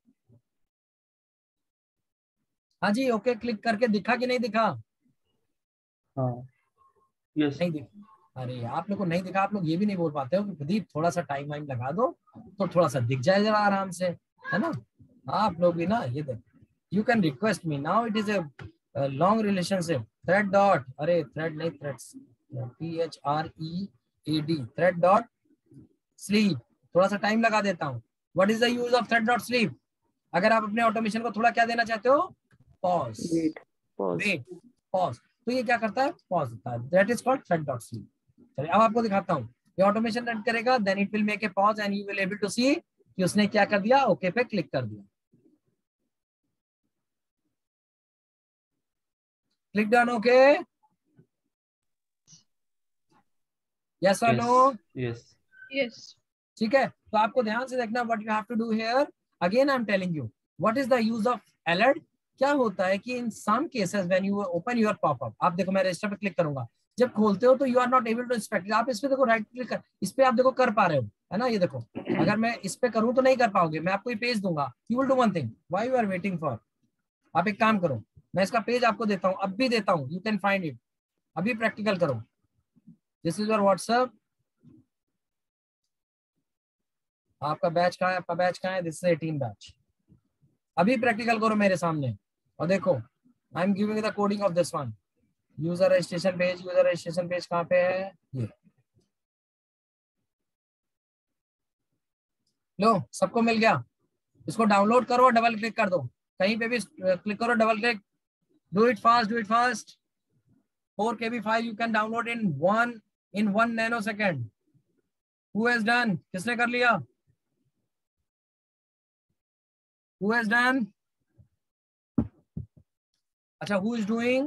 हाँ जी, ओके. क्लिक करके दिखा कि नहीं दिखा? हाँ, यस. नहीं दिखा. अरे आप लोग को नहीं दिखा, आप लोग ये भी नहीं बोल पाते हो कि प्रदीप थोड़ा सा टाइम वाइम लगा दो तो थोड़ा सा दिख जाए जरा आराम से, है ना. आप लोग भी ना, ये देखो, you can request me now, it is a long relationship. Thread dot, अरे थ्रेड नहीं, threads, THREAD, thread dot sleep. थोड़ा सा टाइम लगा देता हूँ. What is the use of thread dot sleep? अगर आप अपने ऑटोमेशन को थोड़ा क्या देना चाहते हो, पॉज, वेट, पॉज, तो ये क्या करता है, पॉज होता है. That is called thread dot sleep. चलिए अब आपको दिखाता हूँ. ये ऑटोमेशन रन करेगा, then it will make a pause and you will able to see कि उसने क्या कर दिया, ओके पे क्लिक कर दिया. क्लिक डन, ओके, यस और नो? Yes, yes. ठीक है, तो आपको ध्यान से देखना. What you have to do here, again I am telling you what is the use of alert. क्या होता है कि in some cases when you open your popup, आप देखो मैं रजिस्टर पे क्लिक करूंगा, जब खोलते हो तो you are not able to inspect. आप इस पे देखो, राइट क्लिक कर, इस पे आप देखो कर पा रहे हो, है ना. ये देखो, अगर मैं इस पे करूं तो नहीं कर पाओगे. मैं आपको ये पेज दूंगा, you will do one thing, why you are waiting for. आप एक काम करो, मैं इसका पेज आपको देता हूँ, अब भी देता हूँ, यू कैन फाइंड इट. अभी प्रैक्टिकल करो. This is your WhatsApp. आपका बैच कहाँ है, आपका बैच कहाँ है, दिस इज 18 बैच. अभी प्रैक्टिकल करो मेरे सामने और देखो, I am giving the coding of this one. User registration page, user registration page कहाँ पे है, ये लो, सबको मिल गया. इसको डाउनलोड करो और डबल क्लिक कर दो. कहीं पे भी क्लिक करो, double click. Do it fast, do it fast. 4 KB file you can download in 1 nano second. Who has done, किसने कर लिया? Who has done? अच्छा, who is doing?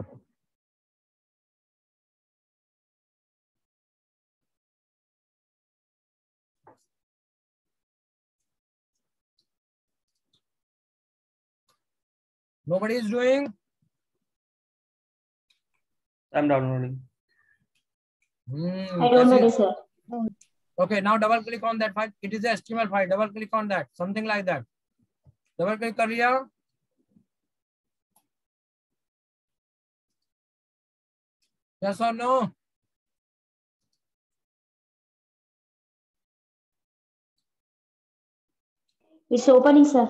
Nobody is doing. I'm downloading. I downloaded, sir. Okay, now double click on that file. It is a HTML file. Double click on that. Something like that. Double click कर लिया. Yes or no? It's opening, sir.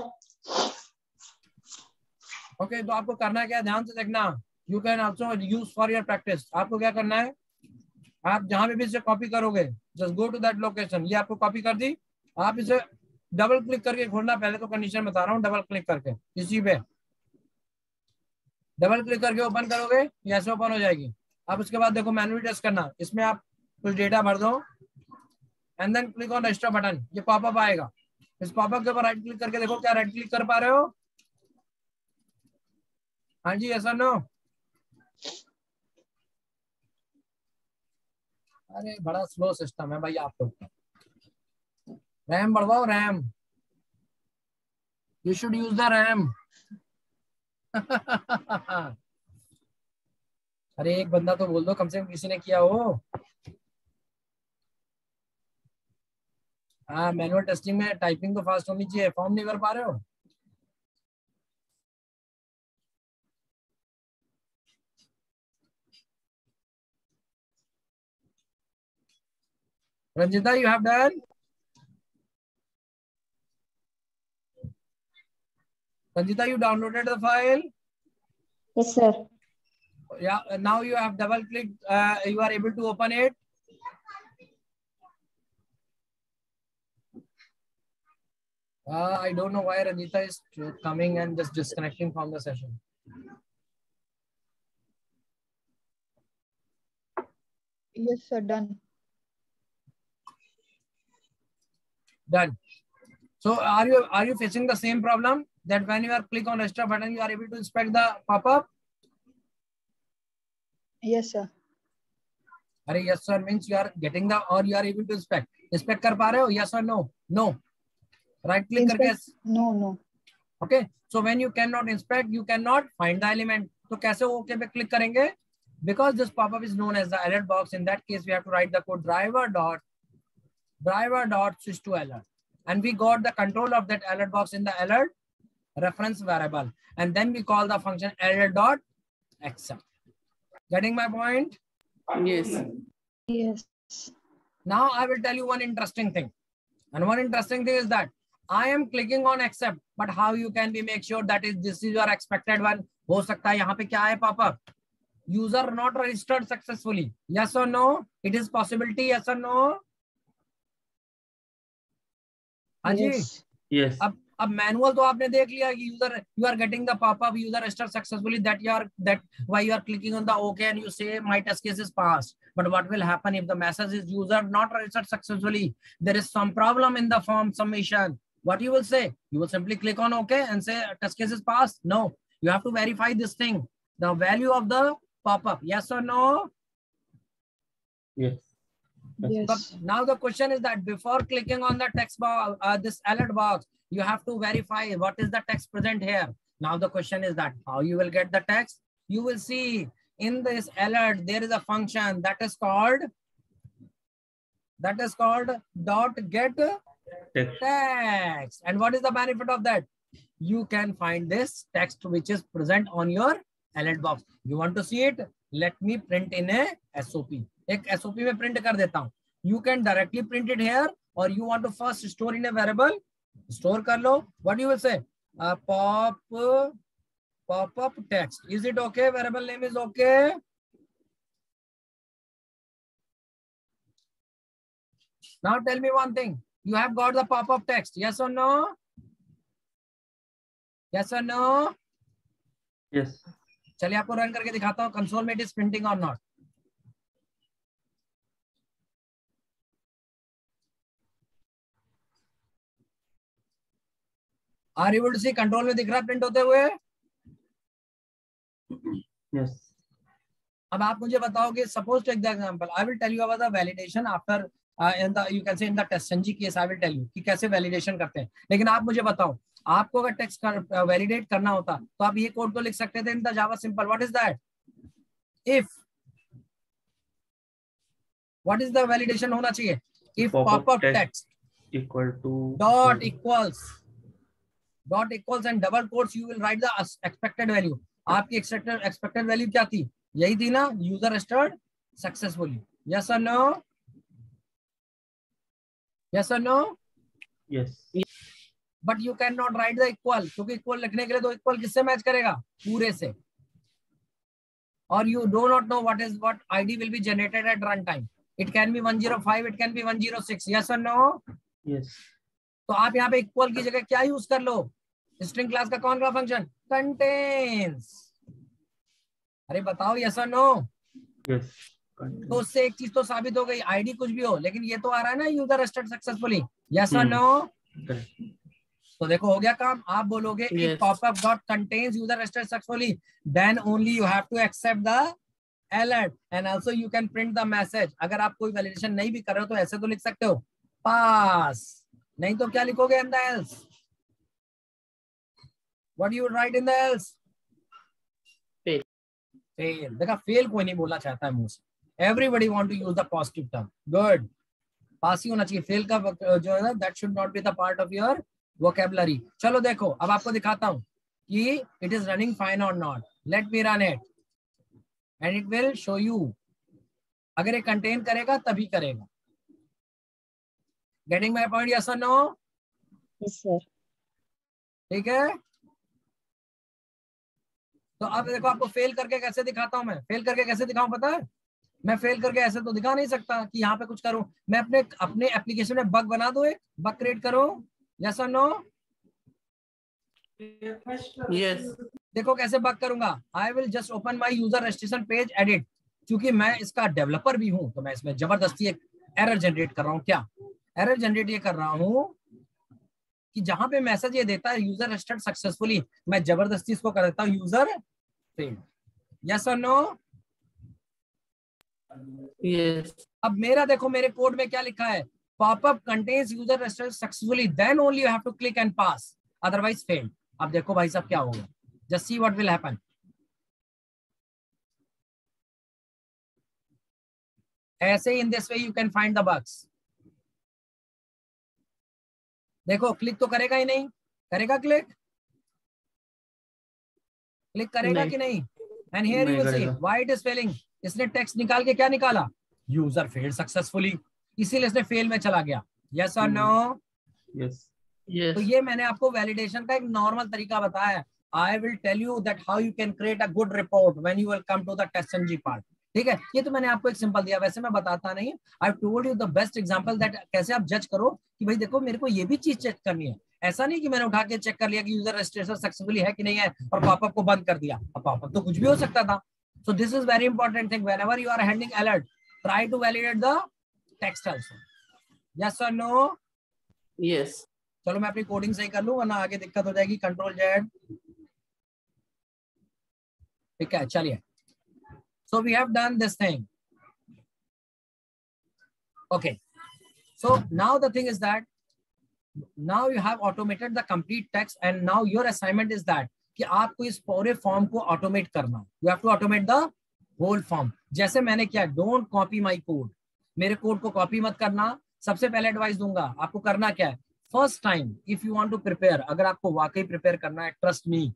Okay, तो आपको करना क्या है, ध्यान से देखना. You can also use for your practice. आपको क्या करना है, आप जहां पे भी इसे कॉपी करोगे, just go to that location. ये आपको कॉपी कर दी. आप इसे डबल क्लिक करके खोलना. पहले तो कंडीशन बता रहा हूँ, डबल क्लिक करके इसी पे डबल क्लिक करके ओपन करोगे, ये ऐसे ओपन हो जाएगी. अब उसके बाद देखो, मैन्युअली टेस्ट करना. इसमें आप कुछ डेटा भर दो and then click on register button. ये पॉपअप आएगा. इस पॉपअप के ऊपर राइट क्लिक करके देखो, क्या राइट क्लिक कर पा रहे हो? हाँ जी, यस और नो? अरे बड़ा स्लो सिस्टम है भाई आप लोग का. रैम बढ़वाओ, RAM. You should use the RAM. अरे एक बंदा तो बोल दो कम से कम, किसी ने किया हो. हाँ, मैनुअल टेस्टिंग में टाइपिंग तो फास्ट होनी चाहिए, फॉर्म नहीं भर पा रहे हो? Ranjita, you have done? Ranjita, you downloaded the file? Yes, sir. Yeah, now you have double clicked, you are able to open it. I don't know why Ranjita is coming and just disconnecting from the session. Yes, sir, done. Done. So are you facing the same problem that when you are click on register button, you are able to inspect the pop-up? Yes, sir. Are yes sir means you are getting the or you are able to inspect. Inspect कर पा रहे हो? Yes or no? No. Right click करके. No. Okay. So when you cannot inspect, you cannot find the element. तो कैसे OK पे click करेंगे? Because this pop-up is known as the alert box. In that case, we have to write the code driver dot switch to alert, and we got the control of that alert box in the alert reference variable, and then we call the function alert dot accept. Getting my point? Yes. Yes. Now I will tell you one interesting thing, and one interesting thing is that I am clicking on accept, but how you can be make sure that this is your expected one? हो सकता है यहाँ पे क्या है pop-up? User not registered successfully. Yes or no? It is possibility. Yes or no? Yes. Yes. अब मैनुअल तो आपने देख लिया कि user you are getting the popup user register successfully that why you are clicking on the okay and you say my test case is passed, but what will happen if the message is user not registered successfully, there is some problem in the form submission, what you will say? You will simply click on okay and say test case is passed? No, you have to verify this thing, the value of the pop-up. Yes or no? Yes. Yes. But now the question is that before clicking on the text box, this alert box, you have to verify what is the text present here. Now the question is that how you will get the text? You will see in this alert there is a function that is called dot get text. And what is the benefit of that? You can find this text which is present on your alert box. You want to see it? Let me print in a SOP. एक SOP में print कर देता हूँ. You can directly print it here, or you want to first store in a variable. Store कर लो. What you will say? Pop-up text. Is it okay? Variable name is okay. Now tell me one thing. You have got the pop-up text. Yes or no? Yes or no? Yes. चलिए आपको रन करके दिखाता हूँ. कंसोल में इट इज प्रिंटिंग और not. Are you able to see? Control में दिख रहा है प्रिंट होते हुए? Yes. अब आप मुझे बताओगे, suppose take the example, I will tell you about the validation after in the you can say in the TestNG case. आई विल टेल यू कि कैसे वैलिडेशन करते हैं. लेकिन आप मुझे बताओ, आपको अगर टेक्स्ट वैलिडेट करना होता तो आप ये कोड तो लिख सकते थे in the Java simple. What is that? If what is the validation होना चाहिए? If popup text equal to dot equals and double quotes you will write the expected value. आपकी एक्सपेक्टेड वैल्यू क्या थी? यही थी ना, यूजर रजिस्टर्ड सक्सेसफुली. यस और नो? यस और no? Yes. But you can not write the equal, क्योंकि इक्वल लिखने के लिए तो इक्वल किससे मैच करेगा? पूरे से. और you do not know what ID will be generated at run time. It can be 105, it can be 106. Yes or no? Yes. तो आप यहाँ पे इक्वल की जगह क्या यूज कर लो? स्ट्रिंग क्लास का कौन सा फंक्शन? कंटेन्स. अरे बताओ yes or no? Yes. तो उससे एक चीज तो साबित हो गई, आईडी कुछ भी हो, लेकिन ये तो आ रहा है ना यूजर रजिस्टर्ड सक्सेसफुली. यस और नो? तो देखो हो गया काम. आप बोलोगे if pop-up dot contains user registered successfully, then only you have to accept the alert and also you can print the message. अगर आप कोई वैलिडेशन नहीं भी कर रहे हो तो ऐसे तो लिख सकते हो पास, नहीं तो क्या लिखोगे in the else? What do you write in the else? Fail. देखा, फेल कोई नहीं बोलना चाहता है मुंह से. Everybody want to use the positive term. Good. पास ही होना चाहिए। फेल का जो है ना, that should not be the part of your vocabulary. चलो देखो, अब आपको दिखाता हूं कि इट इज रनिंग फाइन और not. Let me run it and it will show you. अगर ये कंटेन करेगा तभी करेगा। गेटिंग माय पॉइंट, यस और नो? Yes sir. ठीक है, तो अब देखो आपको फेल करके कैसे दिखाता हूं मैं। फेल करके कैसे दिखाऊं पता है? मैं फेल करके ऐसे तो दिखा नहीं सकता कि यहाँ पे कुछ करूं। मैं अपने एप्लीकेशन में बग बना दूं, एक बग क्रिएट करूं, यस और नो? यस। देखो कैसे बग करूंगा। I will just open my user registration page, edit. क्योंकि मैं इसका डेवलपर भी हूं तो मैं इसमें जबरदस्ती एक एरर जनरेट कर रहा हूं। क्या एरर जनरेट ये कर रहा हूं कि जहां पे मैसेज ये देता है यूजर रजिस्टर्ड सक्सेसफुली, मैं जबरदस्ती इसको कर देता हूं यूजर फेल्ड, यस और नो? यस। अब मेरा देखो, मेरे कोड में क्या लिखा है, popup contains user registered successfully, then only you have to click and pass, otherwise failed. अब देखो भाई साहब क्या होगा, just see what will happen. ऐसे in this way you can find the bugs. देखो क्लिक तो करेगा ही नहीं, करेगा क्लिक? क्लिक करेगा कि नहीं? And here you will see why it is failing. इसने टेक्स्ट निकाल के क्या निकाला, यूजर फेल्ड सक्सेसफुली, इसीलिए इसने फेल में चला गया, यस और नो? यस। तो ये मैंने आपको वैलिडेशन का एक नॉर्मल तरीका बताया है। I will tell you that how you can create a good report when you will come to the TestNG part. ठीक है, ये तो मैंने आपको एक सिंपल दिया, वैसे मैं बताता नहीं। I told you the best example that कैसे आप जज करो कि भाई देखो मेरे को ये भी चीज चेक करनी है। ऐसा नहीं कि मैंने उठा के चेक कर लिया कि यूजर रजिस्ट्रेशन सक्सेसफुली है कि नहीं है और पॉपअप को बंद कर दिया। पॉपअप तो कुछ भी हो सकता था। So this is very important thing, whenever you are handling alert, try to validate the text also, yes और नो? यस। चलो मैं अपनी कोडिंग सही कर लूं वरना आगे दिक्कत हो जाएगी। कंट्रोल जेड, ठीक है, चलिए। So we have done this thing, okay, so now the thing is that now you have automated the complete text and now your assignment is that कि आपको इस पूरे फॉर्म को ऑटोमेट करना। you have to automate the whole form। जैसे मैंने किया, डोंट कॉपी माय कोड, मेरे कोड को कॉपी मत करना। सबसे पहले एडवाइस दूंगा आपको, करना क्या है, first time if you want to prepare, अगर आपको वाकई प्रिपेयर करना है, ट्रस्ट मी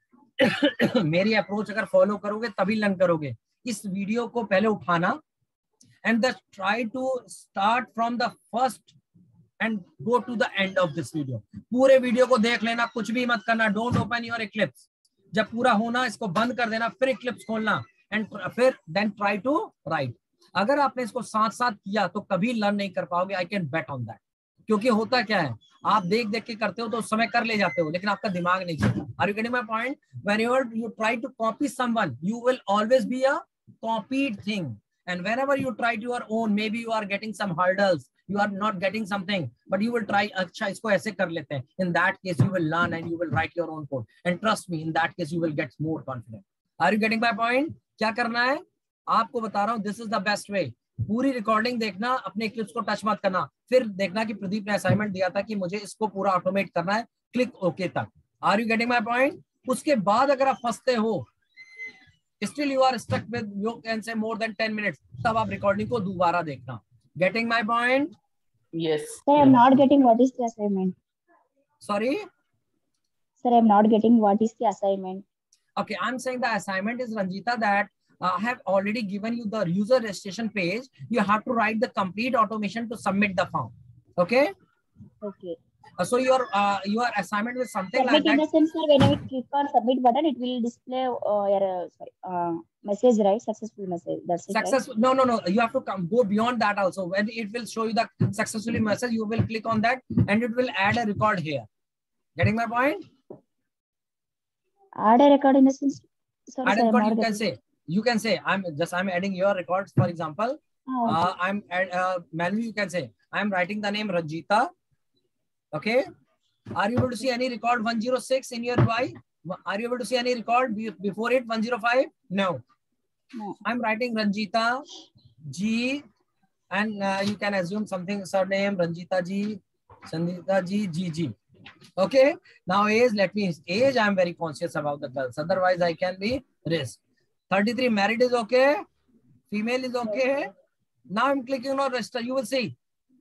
मेरी अप्रोच अगर फॉलो करोगे तभी लर्न करोगे। इस वीडियो को पहले उठाना and just try to start from the first and go to the end of this video। पूरे वीडियो को देख लेना, कुछ भी मत करना। डोंट ओपन योर इक्लिप्स, जब पूरा होना इसको बंद कर देना, फिर इक्लिप्स खोलना एंड फिर देन ट्राई टू राइट। अगर आपने इसको साथ साथ किया तो कभी लर्न नहीं कर पाओगे, I can bet on that. क्योंकि होता क्या है, आप देख देख के करते हो तो उस समय कर ले जाते हो, लेकिन आपका दिमाग नहीं चलता। Are you getting my point? Whenever you try to copy someone, you will always be a copied thing, and whenever you try to your own, maybe you are getting some hurdles, you are not getting something, but you will try, अच्छा इसको ऐसे कर लेते हैं, in that case you will learn and you will write your own code, and trust me, in that case you will get more confident। Are you getting my point? क्या करना है आपको बता रहा हूँ, this is the best way। पूरी रिकॉर्डिंग देखना, अपने क्लिप्स को टच मत करना, फिर देखना कि प्रदीप ने असाइनमेंट दिया था कि मुझे इसको पूरा ऑटोमेट करना है, क्लिक ओके तक। Are you getting my point? उसके बाद अगर आप फंसते हो, still you are stuck with, you can say more than 10 minutes, तब आप रिकॉर्डिंग को दोबारा देखना। Getting my point? Yes. Sir, I am not getting what is the assignment. Sorry? Sir, I am not getting what is the assignment. Okay, I'm saying the assignment is, Ranjita, that I have already given you the user registration page. You have to write the complete automation to submit the form. Okay? Okay. So your assignment is something Submit like that. in the sense, sir, when I click on submit button, it will display your message, right? Successful message. That's it, Success. Right? No. You have to go beyond that also. When it will show you the successfully message, you will click on that and it will add a record here. Getting my point? Add a record in the sense. Sorry, add sir, a record. You can say I'm adding your records. For example, okay. Manually you can say I'm writing the name Ranjita. Okay. Are you able to see any record 106 in your UI? Are you able to see any record before it 105? No. I'm writing Ranjita G, and you can assume something surname Ranjita G, Sandita G, GG. Okay. Now age, I'm very conscious about the girls. Otherwise, I can be risk. 33 married is okay. Female is okay. Now I'm clicking on register. You will see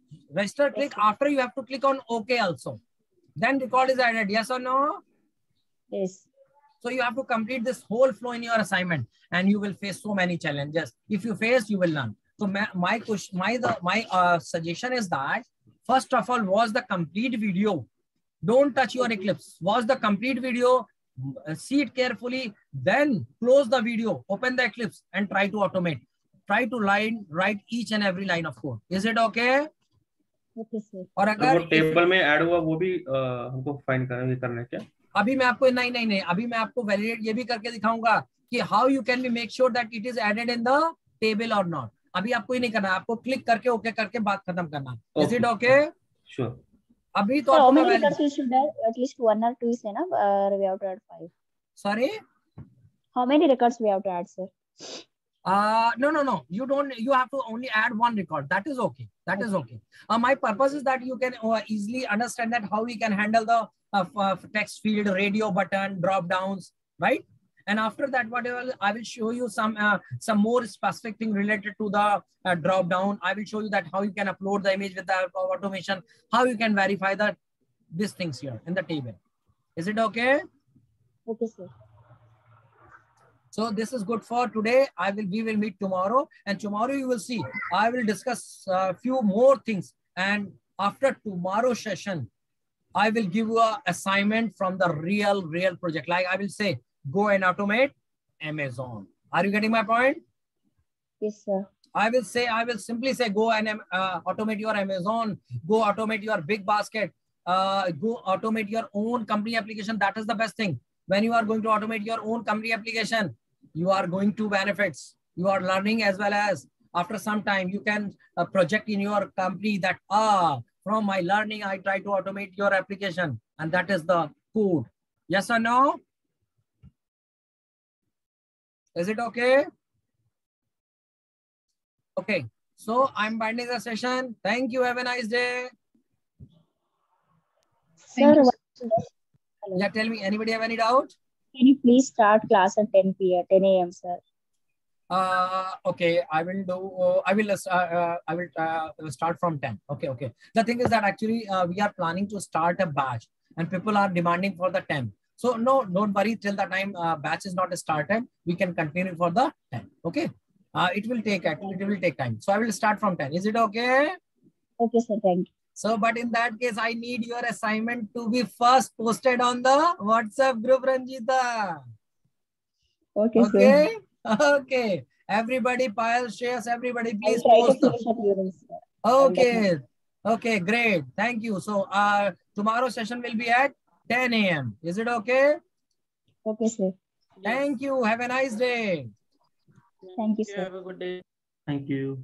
Register click. After you have to click on OK also. Then record is added. Yes or no? Yes. So you have to complete this whole flow in your assignment, and you will face so many challenges. If you face, you will learn. So my suggestion is that first of all, watch the complete video. Don't touch your Eclipse. Watch the complete video. See it carefully. Then close the video. Open the Eclipse and try to automate. Try to write each and every line of code. Is it okay? Okay, sir. और अगर वो टेबल में ऐड हुआ वो भी हमको फाइन करना है क्या? अभी मैं आपको नहीं अभी मैं आपको वैलिडेट ये भी करके दिखाऊंगा कि how you can be make sure that it is added in the table और नॉट. अभी आपको ये नहीं करना, आपको क्लिक करके ओके करके बात खत्म करना. Is it okay? श्योर. अभी तो how many records we should add? At least 1 or 2 is enough, or we have to add 5? Sorry? How many records we have to add, sir? No. You don't. You have to only add 1 record. That is okay. That is okay. My purpose is that you can easily understand that how we can handle the text field, radio button, drop downs, right? And after that, whatever, I will show you some more specific thing related to the drop down. I will show you that how you can upload the image with the automation, how you can verify that these things here in the table. Is it okay? Okay, sir. So this is good for today. We will meet tomorrow, and tomorrow you will see I will discuss a few more things. And after tomorrow's session, I will give you an assignment from the real project. Like I will say, go and automate Amazon. Are you getting my point? Yes, sir. I will simply say, go and automate your Amazon. Go automate your big basket. Go automate your own company application. That is the best thing. When you are going to automate your own company application, you are going to benefits. You are learning, as well as after some time, you can project in your company that, from my learning, I try to automate your application. And that is the code. Yes or no? Is it okay? Okay. So I'm binding the session. Thank you. Have a nice day. Sir, Yeah, tell me, anybody have any doubt? can you please start class at 10 a.m., sir? Okay, I will start from 10. Okay. The thing is that actually we are planning to start a batch, and people are demanding for the 10. So no, don't worry till the time batch is not started. We can continue for the 10. Okay. It will take time. So I will start from 10. Is it okay? Okay, sir. Thank you. So, but in that case, I need your assignment to be first posted on the WhatsApp group, Ranjita. Okay, sir. Okay. Everybody, Payal, Shreyas, everybody, please I'll try post to them. finish at your sir. Okay. Okay, great. Thank you. So, tomorrow's session will be at 10 a.m. Is it okay? Okay, sir. Thank you. Have a nice day. Thank you, sir. Have a good day. Thank you.